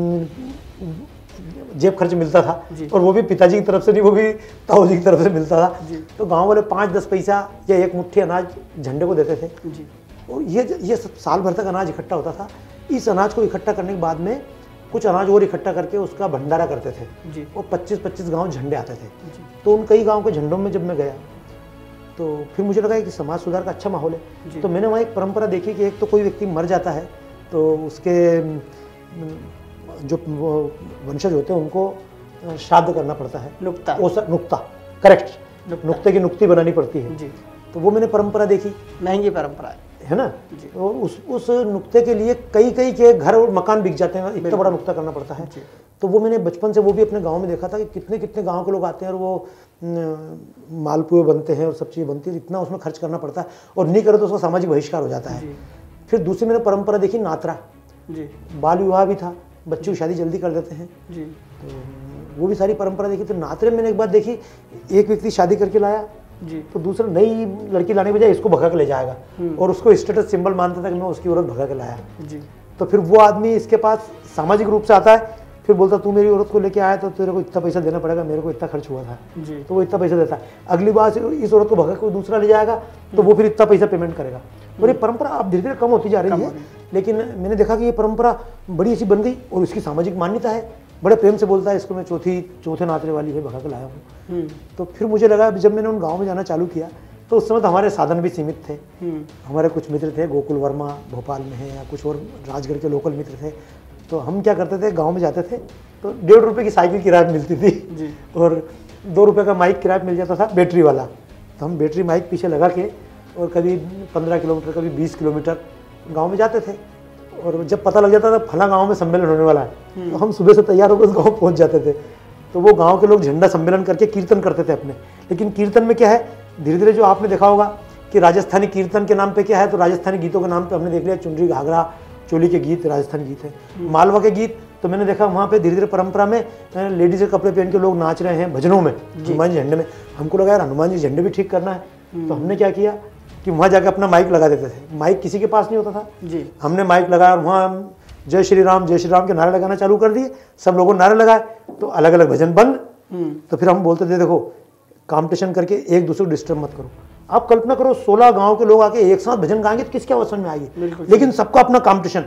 जेब खर्च मिलता था, और वो भी पिताजी की तरफ से नहीं, वो भी ताऊजी की तरफ से मिलता था। तो गांव वाले 5-10 पैसा या एक मुट्ठी अनाज झंडे को देते थे, और ये साल भर तक अनाज इकट्ठा होता था। इस अनाज को इकट्ठा करने के बाद में कुछ अनाज और इकट्ठा करके उसका भंडारा करते थे, और 25-25 गाँव झंडे आते थे। तो उन कई गाँव के झंडों में जब मैं गया तो फिर मुझे लगा कि समाज सुधार का अच्छा माहौल है। तो मैंने वहाँ एक परंपरा देखी कि एक तो कोई व्यक्ति मर जाता है तो उसके जो वंशज होते हैं उनको श्राद्ध करना पड़ता है, नुक्ता करेक्ट, नुक्ते की नुक्ति बनानी पड़ती है। तो वो मैंने परंपरा देखी, महंगी परंपरा है ना। तो उस नुक्ते के लिए कई के घर और मकान बिक जाते हैं, इतना बड़ा नुक्ता करना पड़ता है। तो वो मैंने बचपन से वो भी अपने गांव में देखा था कि कितने गांव के लोग आते हैं और वो मालपुए बनते हैं और सब चीज़ बनती है, इतना उसमें खर्च करना पड़ता है, और नहीं करे तो उसका सामाजिक बहिष्कार हो जाता है। फिर दूसरी मैंने परंपरा देखी नातरा, बाल विवाह भी था, बच्चों की शादी जल्दी कर देते हैं, तो वो भी सारी परंपरा देखी। तो नातरे मैंने एक बात देखी, एक व्यक्ति शादी करके लाया तो दूसरा नई लड़की लाने के बजाय इसको भगा के ले जाएगा, और उसको स्टेटस सिंबल मानता था कि मैं उसकी औरत भगा के लाया। तो फिर वो आदमी इसके पास सामाजिक रूप से आता है, फिर बोलता तू मेरी औरत को लेके आया तो तेरे को इतना पैसा देना पड़ेगा, मेरे को इतना खर्च हुआ था, तो वो इतना पैसा देता है। अगली बार इस औरत को भगा के दूसरा ले जाएगा तो वो फिर इतना पैसा पेमेंट करेगा। और ये परंपरा अब धीरे धीरे कम होती जा रही है, लेकिन मैंने देखा कि ये परंपरा बड़ी अच्छी बन गई और इसकी सामाजिक मान्यता है। बड़े प्रेम से बोलता है इसको मैं चौथे नातरे वाली है भगा के लाया हूँ। तो फिर मुझे लगा जब मैंने उन गाँव में जाना चालू किया तो उस समय तो हमारे साधन भी सीमित थे। हमारे कुछ मित्र थे, गोकुल वर्मा भोपाल में है, या कुछ और राजगढ़ के लोकल मित्र थे। तो हम क्या करते थे, गांव में जाते थे तो 1.5 रुपये की साइकिल किराया मिलती थी और 2 रुपये का माइक किराया मिल जाता था बैटरी वाला। तो हम बैटरी माइक पीछे लगा के और कभी 15 किलोमीटर कभी 20 किलोमीटर गांव में जाते थे, और जब पता लग जाता था फला गांव में सम्मेलन होने वाला है तो हम सुबह से तैयार होकर उस गाँव पहुँच जाते थे। तो वो गाँव के लोग झंडा सम्मेलन करके कीर्तन करते थे अपने। लेकिन कीर्तन में क्या है, धीरे धीरे जो आपने देखा होगा कि राजस्थानी कीर्तन के नाम पे क्या है, तो राजस्थानी गीतों के नाम पे हमने देख लिया चुनरी घाघरा चोली के गीत राजस्थानी गीत है। मालवा के गीत तो मैंने देखा वहाँ पे धीरे धीरे परंपरा में लेडीज के कपड़े पहन के लोग नाच रहे हैं भजनों में, हनुमान जी झंडे में। हमको लगा यार हनुमान जी झंडे भी ठीक करना है। तो हमने क्या किया कि वहाँ जाकर अपना माइक लगा देते थे। माइक किसी के पास नहीं होता था जी, हमने माइक लगाया और वहाँ जय श्री राम के नारे लगाना चालू कर दिए। सब लोगों ने नारे लगाए तो अलग अलग भजन बंद। तो फिर हम बोलते थे देखो कंपटीशन करके एक दूसरे को डिस्टर्ब मत करो। आप कल्पना करो 16 गांव के लोग आके एक साथ भजन गाएंगे तो किसके आवाज में आएगी, लेकिन सबका अपना कंपटीशन।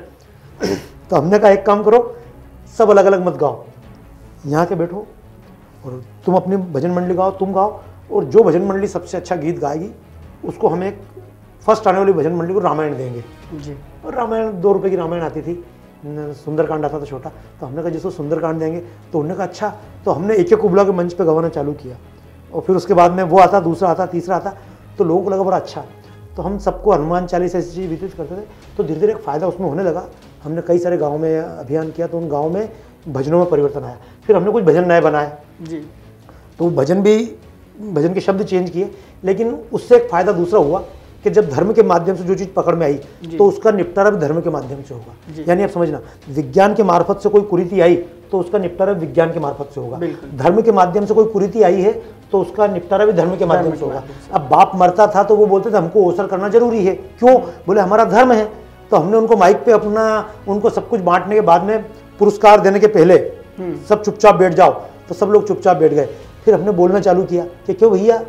तो हमने कहा एक काम करो, सब अलग अलग मत गाओ, यहाँ के बैठो और तुम अपनी भजन मंडली गाओ, तुम गाओ, और जो भजन मंडली सबसे अच्छा गीत गाएगी उसको हम एक फर्स्ट आने वाली भजन मंडली को रामायण देंगे जी। और रामायण 2 रुपये की रामायण आती थी, सुंदरकांड आता था छोटा। तो हमने कहा जिसको सुंदरकांड देंगे, तो उन्होंने कहा अच्छा। तो हमने एक एक उबला के मंच पे गवाना चालू किया, और फिर उसके बाद में वो आता, दूसरा आता, तीसरा आता, तो लोगों को लगा बड़ा अच्छा। तो हम सबको हनुमान चालीसा ऐसी चीज़ वितरित करते थे। तो धीरे धीरे एक फ़ायदा उसमें होने लगा। हमने कई सारे गाँव में अभियान किया तो उन गाँव में भजनों में परिवर्तन आया। फिर हमने कुछ भजन नए बनाए जी, तो भजन के शब्द चेंज किए, लेकिन उससे एक फ़ायदा दूसरा हुआ कि जब धर्म के माध्यम से जो चीज़ पकड़ में आई तो उसका निपटारा भी धर्म के माध्यम से होगा। यानी आप समझना, विज्ञान के मार्फत से कोई कुरीति आई तो उसका निपटारा विज्ञान के मार्फत से होगा। धर्म के माध्यम से कोई कुरीति आई है तो उसका निपटारा भी धर्म के माध्यम से होगा। अब बाप मरता था तो वो बोलते थे हमको ओसर करना जरूरी है, क्यों? बोले हमारा धर्म है। तो हमने उनको माइक पे उनको सब कुछ बांटने के बाद में पुरस्कार देने के पहले सब चुपचाप बैठ जाओ, तो सब लोग चुपचाप बैठ गए। फिर हमने बोलना चालू किया कि क्यों भैया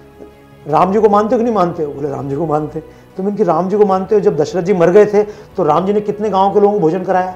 राम जी को मानते हो कि नहीं मानते हो? बोले राम जी को मानते। तो मैंने कि राम जी को मानते हो, जब दशरथ जी मर गए थे तो राम जी ने कितने गांव के लोगों को भोजन कराया?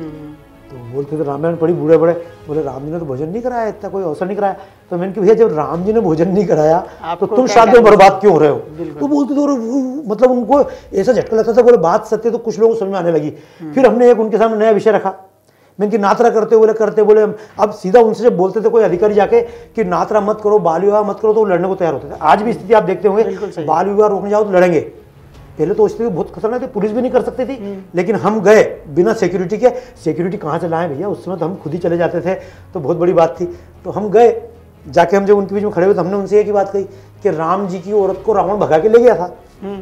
तो बोलते थे रामायण पढ़ी बूढ़े बड़े, बोले राम जी ने तो भोजन नहीं कराया, इतना कोई अवसर नहीं कराया। तो मैंने कि भैया जब राम जी ने भोजन नहीं कराया तो तुम शादी में बर्बाद क्यों हो रहे हो? तो बोलते थे, मतलब उनको ऐसा झटका लगता था। बोले बात सत्य, तो कुछ लोगों को समझ में आने लगी। फिर हमने एक उनके सामने नया विषय रखा। मैंने कि नातरा करते बोले अब सीधा उनसे जब बोलते थे कोई अधिकारी जाके कि नातरा मत करो, बाल विवाह मत करो, तो वो लड़ने को तैयार होते थे। आज भी स्थिति आप देखते होंगे, बाल विवाह रोकने जाओ तो लड़ेंगे। पहले तो स्थिति बहुत खतरनाक थी, पुलिस भी नहीं कर सकती थी, लेकिन हम गए बिना सिक्योरिटी के। सिक्योरिटी कहाँ से लाएं भैया, उस समय तो हम खुद ही चले जाते थे, तो बहुत बड़ी बात थी। तो हम गए, जाके हम जब उनके बीच में खड़े हुए तो हमने उनसे एक ही बात कही कि राम जी की औरत को रावण भगा के ले गया था।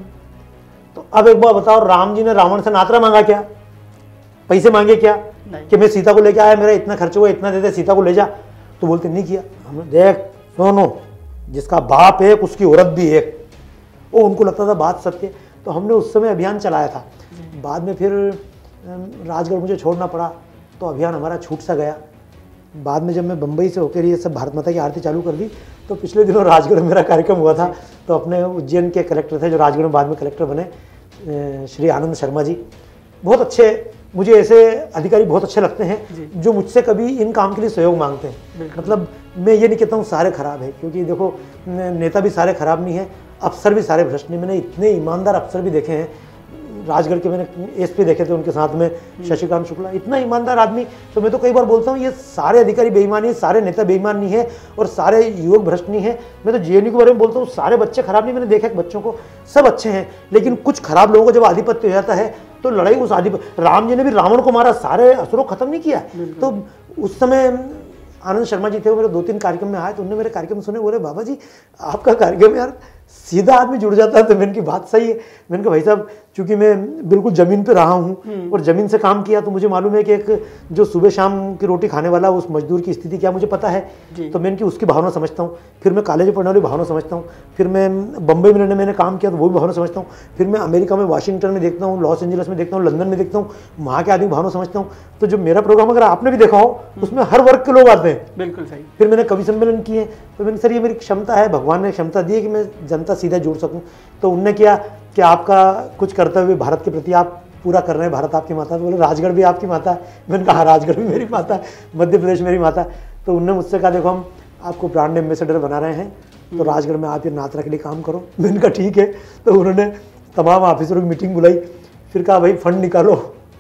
तो अब एक बार बताओ, राम जी ने रावण से नातरा मांगा क्या? पैसे मांगे क्या कि मैं सीता को लेके आया, मेरा इतना खर्च हुआ, इतना दे दे, सीता को ले जा? तो बोलते नहीं किया। हमने देख सुनो, जिसका बाप एक उसकी औरत भी एक। वो उनको लगता था बात सत्य। तो हमने उस समय अभियान चलाया था। बाद में फिर राजगढ़ मुझे छोड़ना पड़ा तो अभियान हमारा छूट सा गया। बाद में जब मैं बम्बई से होकर ये सब भारत माता की आरती चालू कर दी तो पिछले दिनों राजगढ़ में मेरा कार्यक्रम हुआ था। तो अपने उज्जैन के कलेक्टर थे जो राजगढ़ में बाद में कलेक्टर बने, श्री आनंद शर्मा जी, बहुत अच्छे, मुझे ऐसे अधिकारी बहुत अच्छे लगते हैं जो मुझसे कभी इन काम के लिए सहयोग मांगते हैं। मतलब मैं ये नहीं कहता हूँ सारे खराब है, क्योंकि देखो नेता भी सारे खराब नहीं है, अफसर भी सारे भ्रष्ट नहीं। मैंने इतने ईमानदार अफसर भी देखे हैं राजगढ़ के, मैंने एसपी देखे थे उनके साथ में शशिकांत शुक्ला, इतना ईमानदार आदमी। तो मैं तो कई बार बोलता हूँ ये सारे अधिकारी बेईमान है, सारे नेता बेईमान नहीं है और सारे युवक भ्रष्ट नहीं है। मैं तो जेएनयू के बारे में बोलता हूँ सारे बच्चे खराब नहीं, मैंने देखा बच्चों को सब अच्छे हैं, लेकिन कुछ खराब लोगों को जब आधिपत्य हो जाता है तो लड़ाई उस आधिपत्य, राम जी ने भी रावण को मारा, सारे असुरों को खत्म नहीं किया। तो उस समय आनंद शर्मा जी थे, वो मेरे 2-3 कार्यक्रम में आए तो उन्होंने मेरे कार्यक्रम सुने, बोले बाबा जी आपका कार्यक्रम यार सीधा आदमी जुड़ जाता है। तो मैंने की बात सही है। मैंने कहा भाई साहब चूंकि मैं बिल्कुल जमीन पे रहा हूँ और जमीन से काम किया तो मुझे मालूम है कि एक जो सुबह शाम की रोटी खाने वाला उस मजदूर की स्थिति क्या मुझे पता है। तो मैंने की उसकी भावना समझता हूँ, फिर मैं कॉलेज में पढ़ने वाली भावना समझता हूँ, फिर मैं बम्बई में मैंने काम किया तो वो भी भावना समझता हूँ, फिर मैं अमेरिका में वाशिंगटन में देखता हूँ, लॉस एंजलिस में देखता हूँ, लंदन में देखता हूँ, वहाँ के आदमी भावना समझता हूँ। तो जो मेरा प्रोग्राम अगर आपने भी देखा हो उसमें हर वर्ग के लोग आते हैं। बिल्कुल सही। फिर मैंने कवि सम्मेलन किए तो मैंने सर ये मेरी क्षमता है, भगवान ने क्षमता दी है कि मैं जनता सीधा जुड़ सकूं। तो उनने किया कि आपका कुछ कर्तव्य भारत के प्रति आप पूरा कर रहे हैं, भारत आपकी माता। तो बोले राजगढ़ भी आपकी माता है। मैंने कहा राजगढ़ भी मेरी माता है, मध्य प्रदेश मेरी माता। तो उनने मुझसे कहा देखो हम आपको ब्रांड एम्बेसडर बना रहे हैं तो राजगढ़ में आप ये नात्रा के लिए काम करो। मैंने कहा ठीक है। तो उन्होंने तमाम ऑफिसरों की मीटिंग बुलाई, फिर कहा भाई फंड निकालो।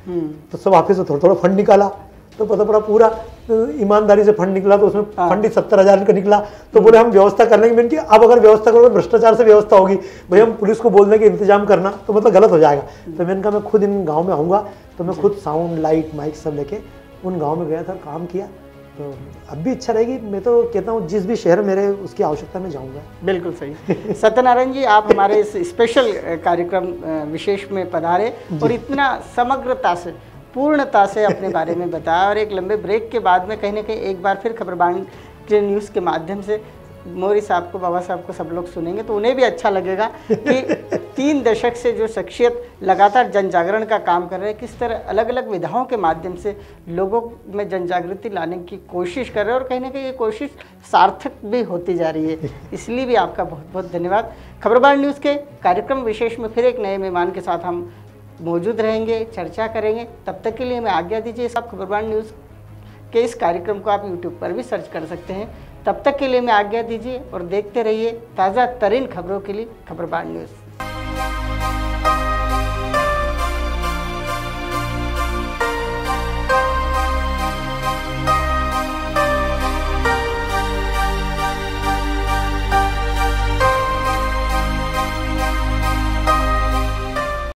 तो सब ऑफिस से थोड़ा थोड़ा फंड निकाला तो पता पड़ा पूरा ईमानदारी से फंड निकला। तो उसमें फंड 70,000 का निकला। तो बोले हम व्यवस्था कर लेंगे। मैंने कि अब अगर व्यवस्था करोगे भ्रष्टाचार से व्यवस्था होगी, भाई हम पुलिस को बोल देंगे इंतजाम करना तो मतलब गलत हो जाएगा। तो मैंने कहा मैं खुद इन गाँव में आऊँगा। तो मैं खुद साउंड लाइट माइक सब लेके उन गाँव में गया था, काम किया। तो अब भी इच्छा रहेगी, मैं तो कहता हूँ जिस भी शहर मेरे उसकी आवश्यकता में जाऊँगा। बिल्कुल सही। सत्यनारायण जी आप हमारे इस स्पेशल कार्यक्रम विशेष में पधारे और इतना समग्रता से पूर्णता से अपने बारे में बताया। और एक लंबे ब्रेक के बाद में कहीं ना कहीं एक बार फिर खबरबान के न्यूज़ के माध्यम से मौर्य साहब को, बाबा साहब को सब लोग सुनेंगे तो उन्हें भी अच्छा लगेगा कि 3 दशक से जो शख्सियत लगातार जन जागरण का काम कर रहे हैं, किस तरह अलग अलग विधाओं के माध्यम से लोगों में जन जागृति लाने की कोशिश कर रहे हैं और कहीं ना कहीं ये कोशिश सार्थक भी होती जा रही है। इसलिए भी आपका बहुत बहुत धन्यवाद। खबरबान न्यूज़ के कार्यक्रम विशेष में फिर एक नए मेहमान के साथ हम मौजूद रहेंगे, चर्चा करेंगे। तब तक के लिए हमें आज्ञा दीजिए। सब खबरबान न्यूज़ के इस कार्यक्रम को आप यूट्यूब पर भी सर्च कर सकते हैं। तब तक के लिए मैं आज्ञा दीजिए और देखते रहिए ताज़ा तरीन खबरों के लिए खबरबान न्यूज़।